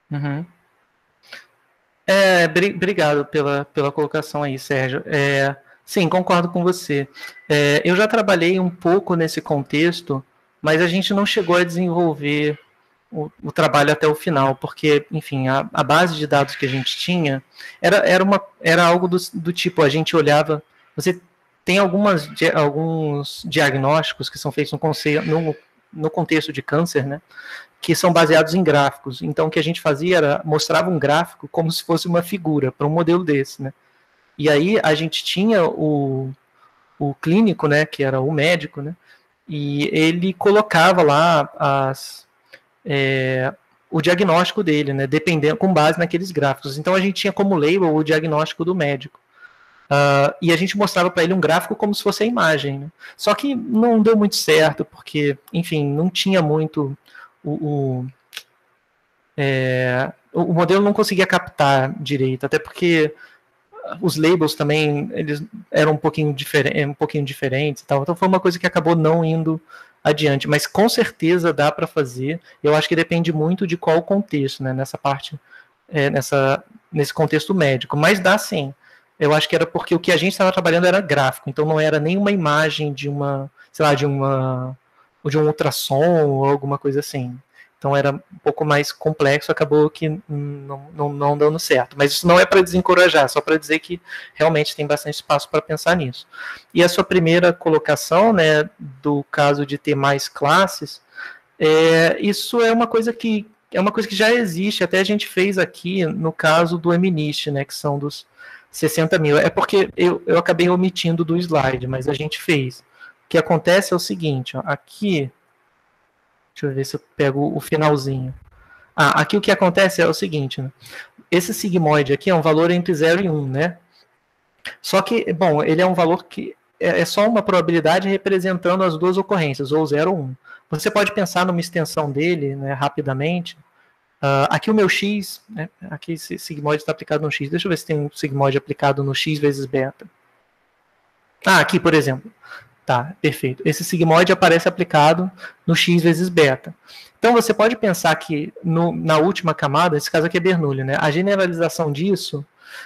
Obrigado pela colocação aí, Sérgio. Sim, concordo com você. Eu já trabalhei um pouco nesse contexto, mas a gente não chegou a desenvolver o trabalho até o final, porque, enfim, a base de dados que a gente tinha era algo do tipo, a gente olhava, você tem alguns diagnósticos que são feitos no contexto de câncer, né, que são baseados em gráficos. Então, o que a gente fazia era, mostrava um gráfico como se fosse uma figura para um modelo desse, né, e aí a gente tinha o clínico, né, que era o médico, né, e ele colocava lá o diagnóstico dele, né, dependendo, com base naqueles gráficos. Então a gente tinha como label o diagnóstico do médico. E a gente mostrava para ele um gráfico como se fosse a imagem, né? Só que não deu muito certo, porque, enfim, não tinha muito... O modelo não conseguia captar direito, até porque os labels também eles eram um pouquinho diferentes e tal. Então foi uma coisa que acabou não indo adiante, mas com certeza dá para fazer. Eu acho que depende muito de qual contexto, né, nessa parte, nesse contexto médico, mas dá sim. Eu acho que era porque o que a gente estava trabalhando era gráfico, então não era nenhuma imagem de uma, sei lá, de um ultrassom ou alguma coisa assim. Então era um pouco mais complexo, acabou que não dando certo. Mas isso não é para desencorajar, só para dizer que realmente tem bastante espaço para pensar nisso. E a sua primeira colocação, né, do caso de ter mais classes, isso é uma coisa que já existe, até a gente fez aqui no caso do MNIST, né, que são dos 60 mil. É porque eu acabei omitindo do slide, mas a gente fez. O que acontece é o seguinte, ó, aqui... Deixa eu ver se eu pego o finalzinho. Aqui o que acontece é o seguinte, né? Esse sigmoide aqui é um valor entre 0 e 1, né? Só que, bom, ele é um valor que é só uma probabilidade representando as duas ocorrências, ou 0 ou 1. Você pode pensar numa extensão dele, né, rapidamente. Aqui o meu x, né, aqui esse sigmoide está aplicado no x. Deixa eu ver se tem um sigmoide aplicado no x vezes beta. Aqui, por exemplo. Tá, perfeito. Esse sigmoide aparece aplicado no x vezes beta. Então, você pode pensar que na última camada, esse caso aqui é Bernoulli, né? A generalização disso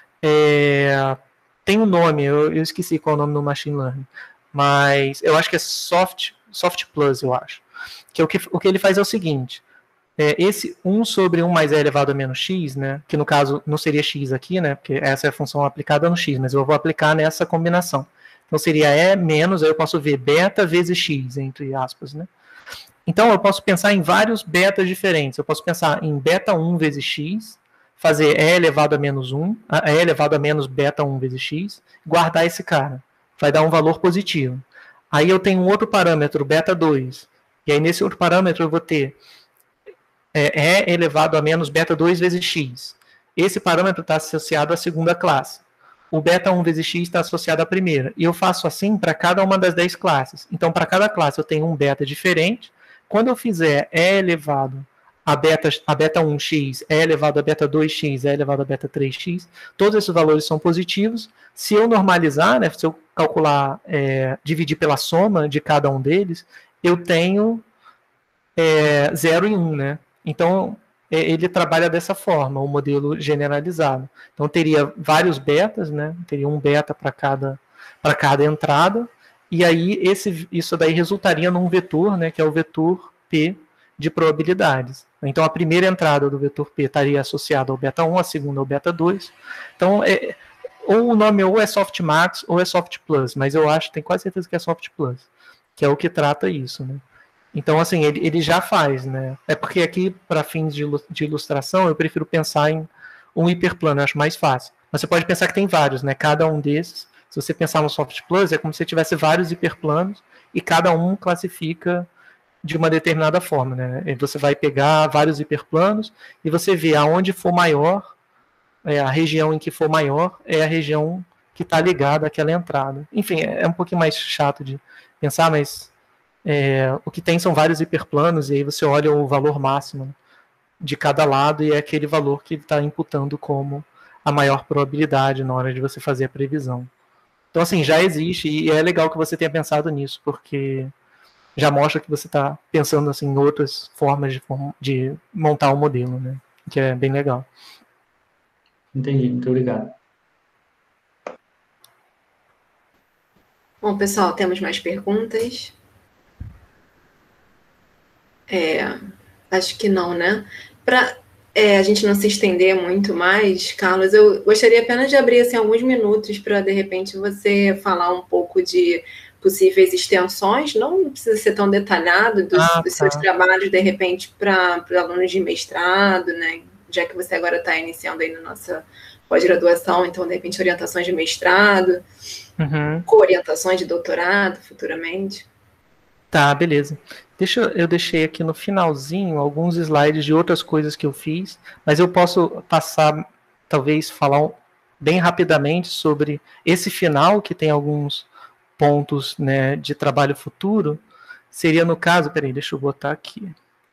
tem um nome, eu esqueci qual é o nome no Machine Learning, mas eu acho que é Soft Plus, eu acho. Que o que ele faz é o seguinte, esse 1 sobre 1 mais e elevado a menos x, né? Que no caso não seria x aqui, né? Porque essa é a função aplicada no x, mas eu vou aplicar nessa combinação. Então seria E menos, aí eu posso ver beta vezes x, entre aspas, né? Então eu posso pensar em vários betas diferentes. Eu posso pensar em beta 1 vezes x, fazer E elevado a menos 1, E elevado a menos beta 1 vezes x, guardar esse cara. Vai dar um valor positivo. Aí eu tenho um outro parâmetro, beta 2. E aí nesse outro parâmetro eu vou ter E elevado a menos beta 2 vezes x. Esse parâmetro está associado à segunda classe. O beta 1 vezes x está associado à primeira. E eu faço assim para cada uma das 10 classes. Então, para cada classe eu tenho um beta diferente. Quando eu fizer E elevado a beta 1x, E elevado a beta 2x, E elevado a beta 3x, todos esses valores são positivos. Se eu normalizar, né, se eu calcular, dividir pela soma de cada um deles, eu tenho 0 e 1, né? Então, ele trabalha dessa forma, o modelo generalizado. Então, teria vários betas, né? Teria um beta para cada entrada, e aí isso daí resultaria num vetor, né, que é o vetor P de probabilidades. Então, a primeira entrada do vetor P estaria associada ao beta 1, a segunda ao beta 2. Então, ou o nome ou é softmax ou é softplus, mas eu acho, tenho quase certeza que é softplus, que é o que trata isso, né? Então, assim, ele já faz, né? É porque aqui, para fins de ilustração, eu prefiro pensar em um hiperplano, eu acho mais fácil. Mas você pode pensar que tem vários, né? Cada um desses, se você pensar no softplus, é como se tivesse vários hiperplanos e cada um classifica de uma determinada forma, né? E você vai pegar vários hiperplanos e você vê aonde for maior, a região em que for maior é a região que está ligada àquela entrada. Enfim, é um pouquinho mais chato de pensar, mas o que tem são vários hiperplanos, e aí você olha o valor máximo de cada lado, e é aquele valor que ele está imputando como a maior probabilidade na hora de você fazer a previsão. Então, assim, já existe, e é legal que você tenha pensado nisso, porque já mostra que você está pensando assim, em outras formas de montar o modelo, né? Que é bem legal. Entendi, muito obrigado. Bom, pessoal, temos mais perguntas? Acho que não, né? Para a gente não se estender muito mais, Carlos, eu gostaria apenas de abrir assim, alguns minutos para, de repente, você falar um pouco de possíveis extensões, não precisa ser tão detalhado dos seus trabalhos, de repente, para alunos de mestrado, né? Já que você agora está iniciando aí na nossa pós-graduação, então, de repente, orientações de mestrado, co-orientações de doutorado, futuramente. Tá, beleza. Eu deixei aqui no finalzinho alguns slides de outras coisas que eu fiz, mas eu posso passar, talvez, falar bem rapidamente sobre esse final, que tem alguns pontos, né, de trabalho futuro. Seria no caso, peraí, deixa eu botar aqui.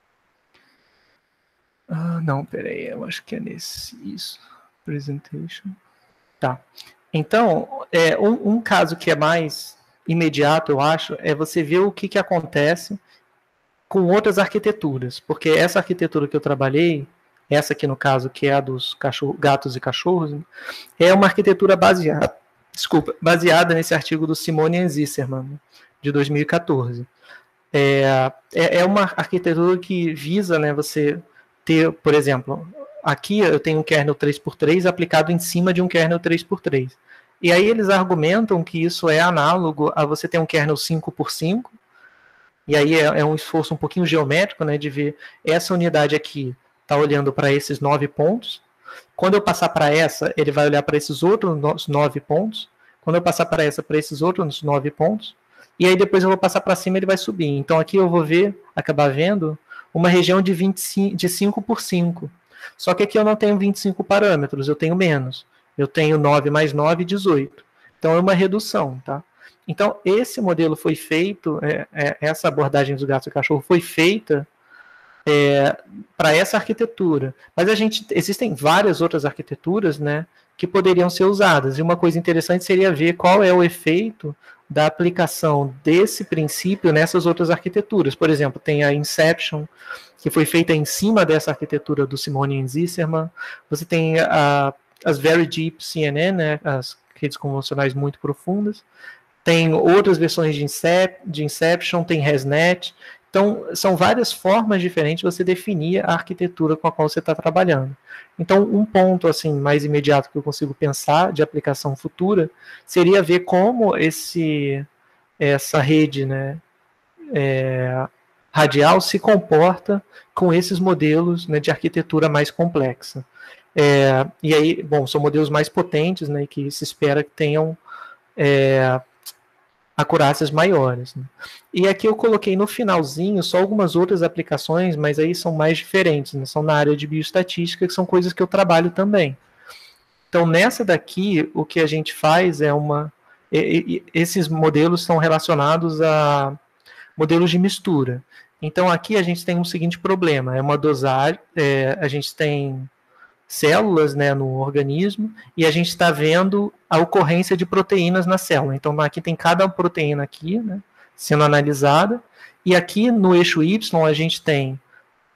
Não, peraí, eu acho que é isso. Presentation. Tá. Então, um caso que é mais imediato, eu acho, é você ver o que acontece com outras arquiteturas, porque essa arquitetura que eu trabalhei, essa aqui no caso, que é a dos gatos e cachorros, é uma arquitetura baseada nesse artigo do Simonian Zisserman, de 2014. É uma arquitetura que visa, né, você ter, por exemplo, aqui eu tenho um kernel 3x3 aplicado em cima de um kernel 3x3. E aí eles argumentam que isso é análogo a você ter um kernel 5x5, e aí é um esforço um pouquinho geométrico, né, de ver essa unidade aqui está olhando para esses 9 pontos. Quando eu passar para essa, ele vai olhar para esses outros 9 pontos. Quando eu passar para essa, para esses outros 9 pontos. E aí depois eu vou passar para cima e ele vai subir. Então aqui eu vou acabar vendo uma região de 5x5. Só que aqui eu não tenho 25 parâmetros, eu tenho menos. Eu tenho 9 mais 9, 18. Então é uma redução, tá? Então, esse modelo foi feito, essa abordagem dos gatos e cachorro foi feita para essa arquitetura. Mas existem várias outras arquiteturas, né, que poderiam ser usadas. E uma coisa interessante seria ver qual é o efeito da aplicação desse princípio nessas outras arquiteturas. Por exemplo, tem a Inception, que foi feita em cima dessa arquitetura do Simonian Zisserman. Você tem as Very Deep CNN, né, as redes convolucionais muito profundas. Tem outras versões de Inception, tem ResNet. Então, são várias formas diferentes de você definir a arquitetura com a qual você está trabalhando. Então, um ponto assim mais imediato que eu consigo pensar de aplicação futura seria ver como essa rede, né, radial se comporta com esses modelos, né, de arquitetura mais complexa. E aí, bom, são modelos mais potentes, né, que se espera que tenham acurácias maiores, né? E aqui eu coloquei no finalzinho só algumas outras aplicações, mas aí são mais diferentes, né? São na área de bioestatística, que são coisas que eu trabalho também. Então, nessa daqui, o que a gente faz é esses modelos são relacionados a modelos de mistura. Então, aqui a gente tem um seguinte problema, é uma dosagem, a gente tem células, né, no organismo, e a gente está vendo a ocorrência de proteínas na célula. Então, aqui tem cada proteína aqui, né, sendo analisada, e aqui no eixo Y a gente tem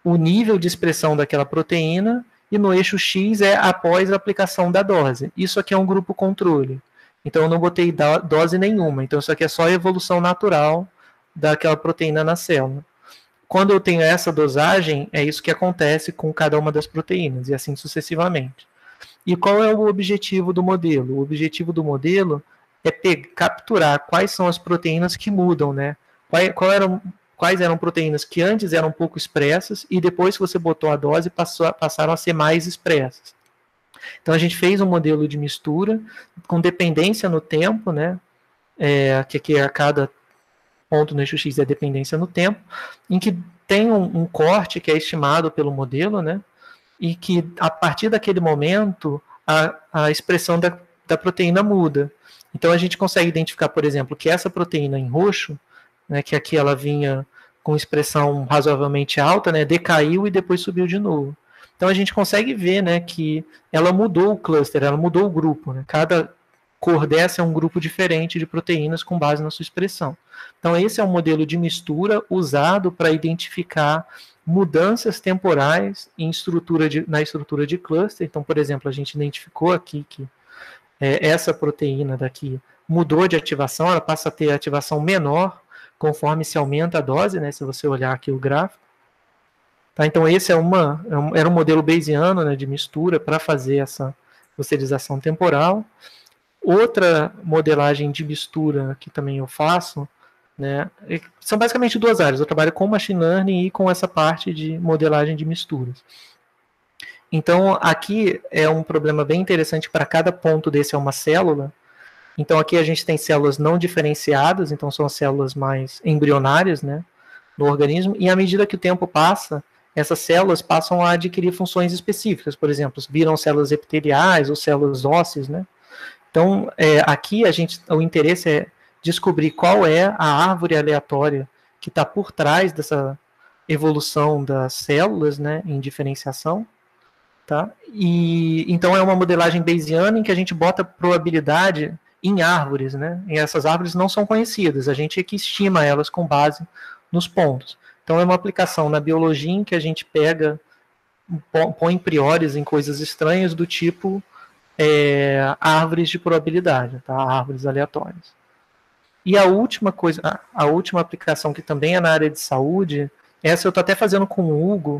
o nível de expressão daquela proteína, e no eixo X é após a aplicação da dose. Isso aqui é um grupo controle. Então, eu não botei dose nenhuma. Então, isso aqui é só a evolução natural daquela proteína na célula. Quando eu tenho essa dosagem, é isso que acontece com cada uma das proteínas, e assim sucessivamente. E qual é o objetivo do modelo? O objetivo do modelo é capturar quais são as proteínas que mudam, né? Quais eram proteínas que antes eram pouco expressas e depois que você botou a dose passaram a ser mais expressas. Então a gente fez um modelo de mistura com dependência no tempo, né? Que aqui a cada ponto no eixo X é dependência no tempo, em que tem um corte que é estimado pelo modelo, né? E que a partir daquele momento a expressão da proteína muda. Então a gente consegue identificar, por exemplo, que essa proteína em roxo, né, que aqui ela vinha com expressão razoavelmente alta, né, decaiu e depois subiu de novo. Então a gente consegue ver, né, que ela mudou o cluster, ela mudou o grupo. Né? Cada cor dessa é um grupo diferente de proteínas com base na sua expressão. Então esse é um modelo de mistura usado para identificar mudanças temporais na estrutura de cluster. Então, por exemplo, a gente identificou aqui que essa proteína daqui mudou de ativação, ela passa a ter ativação menor conforme se aumenta a dose, né, se você olhar aqui o gráfico. Tá, então esse era um modelo bayesiano, né, de mistura para fazer essa clusterização temporal. Outra modelagem de mistura que também eu faço, né, são basicamente duas áreas. Eu trabalho com machine learning e com essa parte de modelagem de misturas. Então, aqui é um problema bem interessante, para cada ponto desse é uma célula. Então, aqui a gente tem células não diferenciadas, então são as células mais embrionárias, né, no organismo, e à medida que o tempo passa, essas células passam a adquirir funções específicas, por exemplo, viram células epiteliais ou células ósseas, né. Então, aqui o interesse é descobrir qual é a árvore aleatória que está por trás dessa evolução das células, né, em diferenciação. Tá? E então é uma modelagem bayesiana em que a gente bota probabilidade em árvores, né? E essas árvores não são conhecidas, a gente é que estima elas com base nos pontos. Então é uma aplicação na biologia em que a gente põe priores em coisas estranhas do tipo árvores de probabilidade, tá? Árvores aleatórias. E a última aplicação que também é na área de saúde, essa eu estou até fazendo com o Hugo,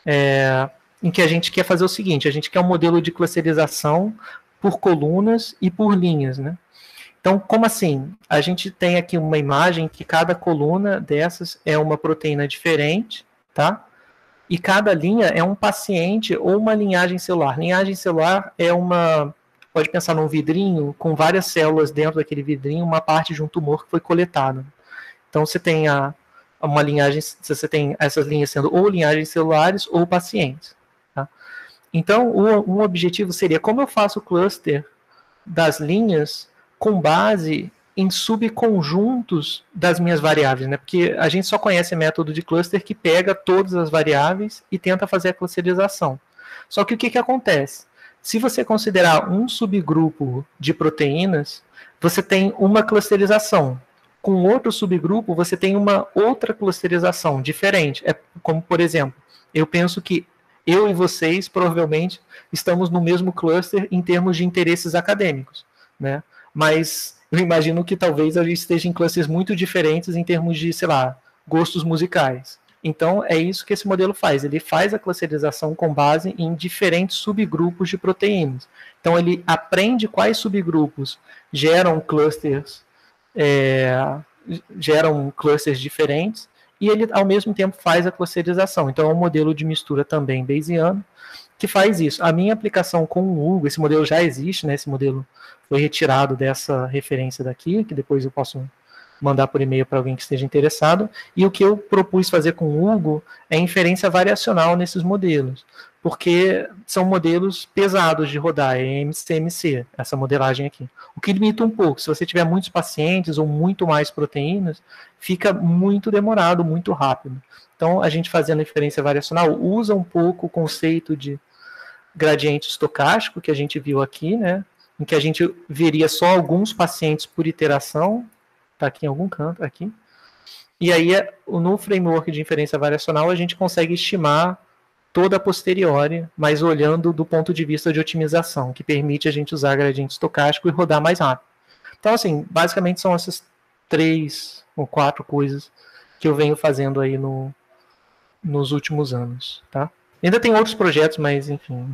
em que a gente quer fazer o seguinte, a gente quer um modelo de clusterização por colunas e por linhas, né? Então, como assim? A gente tem aqui uma imagem que cada coluna dessas é uma proteína diferente, tá? E cada linha é um paciente ou uma linhagem celular. Linhagem celular pode pensar num vidrinho com várias células dentro daquele vidrinho, uma parte de um tumor que foi coletado. Então, você tem uma linhagem, você tem essas linhas sendo ou linhagens celulares ou pacientes. Tá? Então, um objetivo seria como eu faço o cluster das linhas com base em subconjuntos das minhas variáveis, né? Porque a gente só conhece método de cluster que pega todas as variáveis e tenta fazer a clusterização. Só que o que acontece? Se você considerar um subgrupo de proteínas, você tem uma clusterização. Com outro subgrupo, você tem uma outra clusterização diferente. É como, por exemplo, eu penso que eu e vocês provavelmente estamos no mesmo cluster em termos de interesses acadêmicos, né? Mas eu imagino que talvez a gente esteja em clusters muito diferentes em termos de, sei lá, gostos musicais. Então, é isso que esse modelo faz. Ele faz a clusterização com base em diferentes subgrupos de proteínas. Então, ele aprende quais subgrupos geram clusters diferentes e ele, ao mesmo tempo, faz a clusterização. Então, é um modelo de mistura também bayesiano que faz isso. A minha aplicação com o Hugo, esse modelo já existe, né? Esse modelo foi retirado dessa referência daqui, que depois eu posso mandar por e-mail para alguém que esteja interessado. E o que eu propus fazer com o Hugo é inferência variacional nesses modelos, porque são modelos pesados de rodar, é MCMC, essa modelagem aqui. O que limita um pouco, se você tiver muitos pacientes ou muito mais proteínas, fica muito demorado, muito rápido. Então, a gente fazendo inferência variacional usa um pouco o conceito de gradiente estocástico, que a gente viu aqui, né? Em que a gente veria só alguns pacientes por iteração, está aqui em algum canto, aqui. E aí, no framework de inferência variacional, a gente consegue estimar toda a posteriori, mas olhando do ponto de vista de otimização, que permite a gente usar gradiente estocástico e rodar mais rápido. Então, assim, basicamente são essas 3 ou 4 coisas que eu venho fazendo aí nos últimos anos, tá? Ainda tem outros projetos, mas, enfim,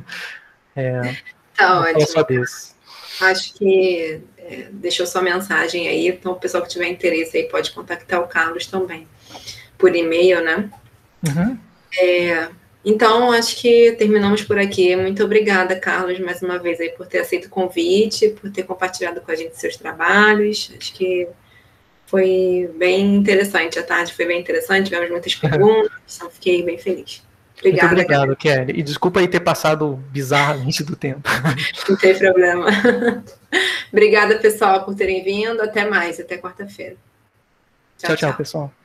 Tá ótimo. só desse. Acho que deixou sua mensagem aí, então o pessoal que tiver interesse aí pode contactar o Carlos também, por e-mail, né? Uhum. Então, acho que terminamos por aqui. Muito obrigada, Carlos, mais uma vez aí por ter aceito o convite, por ter compartilhado com a gente seus trabalhos. Acho que foi bem interessante, a tarde foi bem interessante, tivemos muitas perguntas, então fiquei bem feliz. Obrigada. Muito obrigado, Kelly. E desculpa aí ter passado bizarramente do tempo. Não tem problema. Obrigada, pessoal, por terem vindo. Até mais, até quarta-feira. Tchau, pessoal.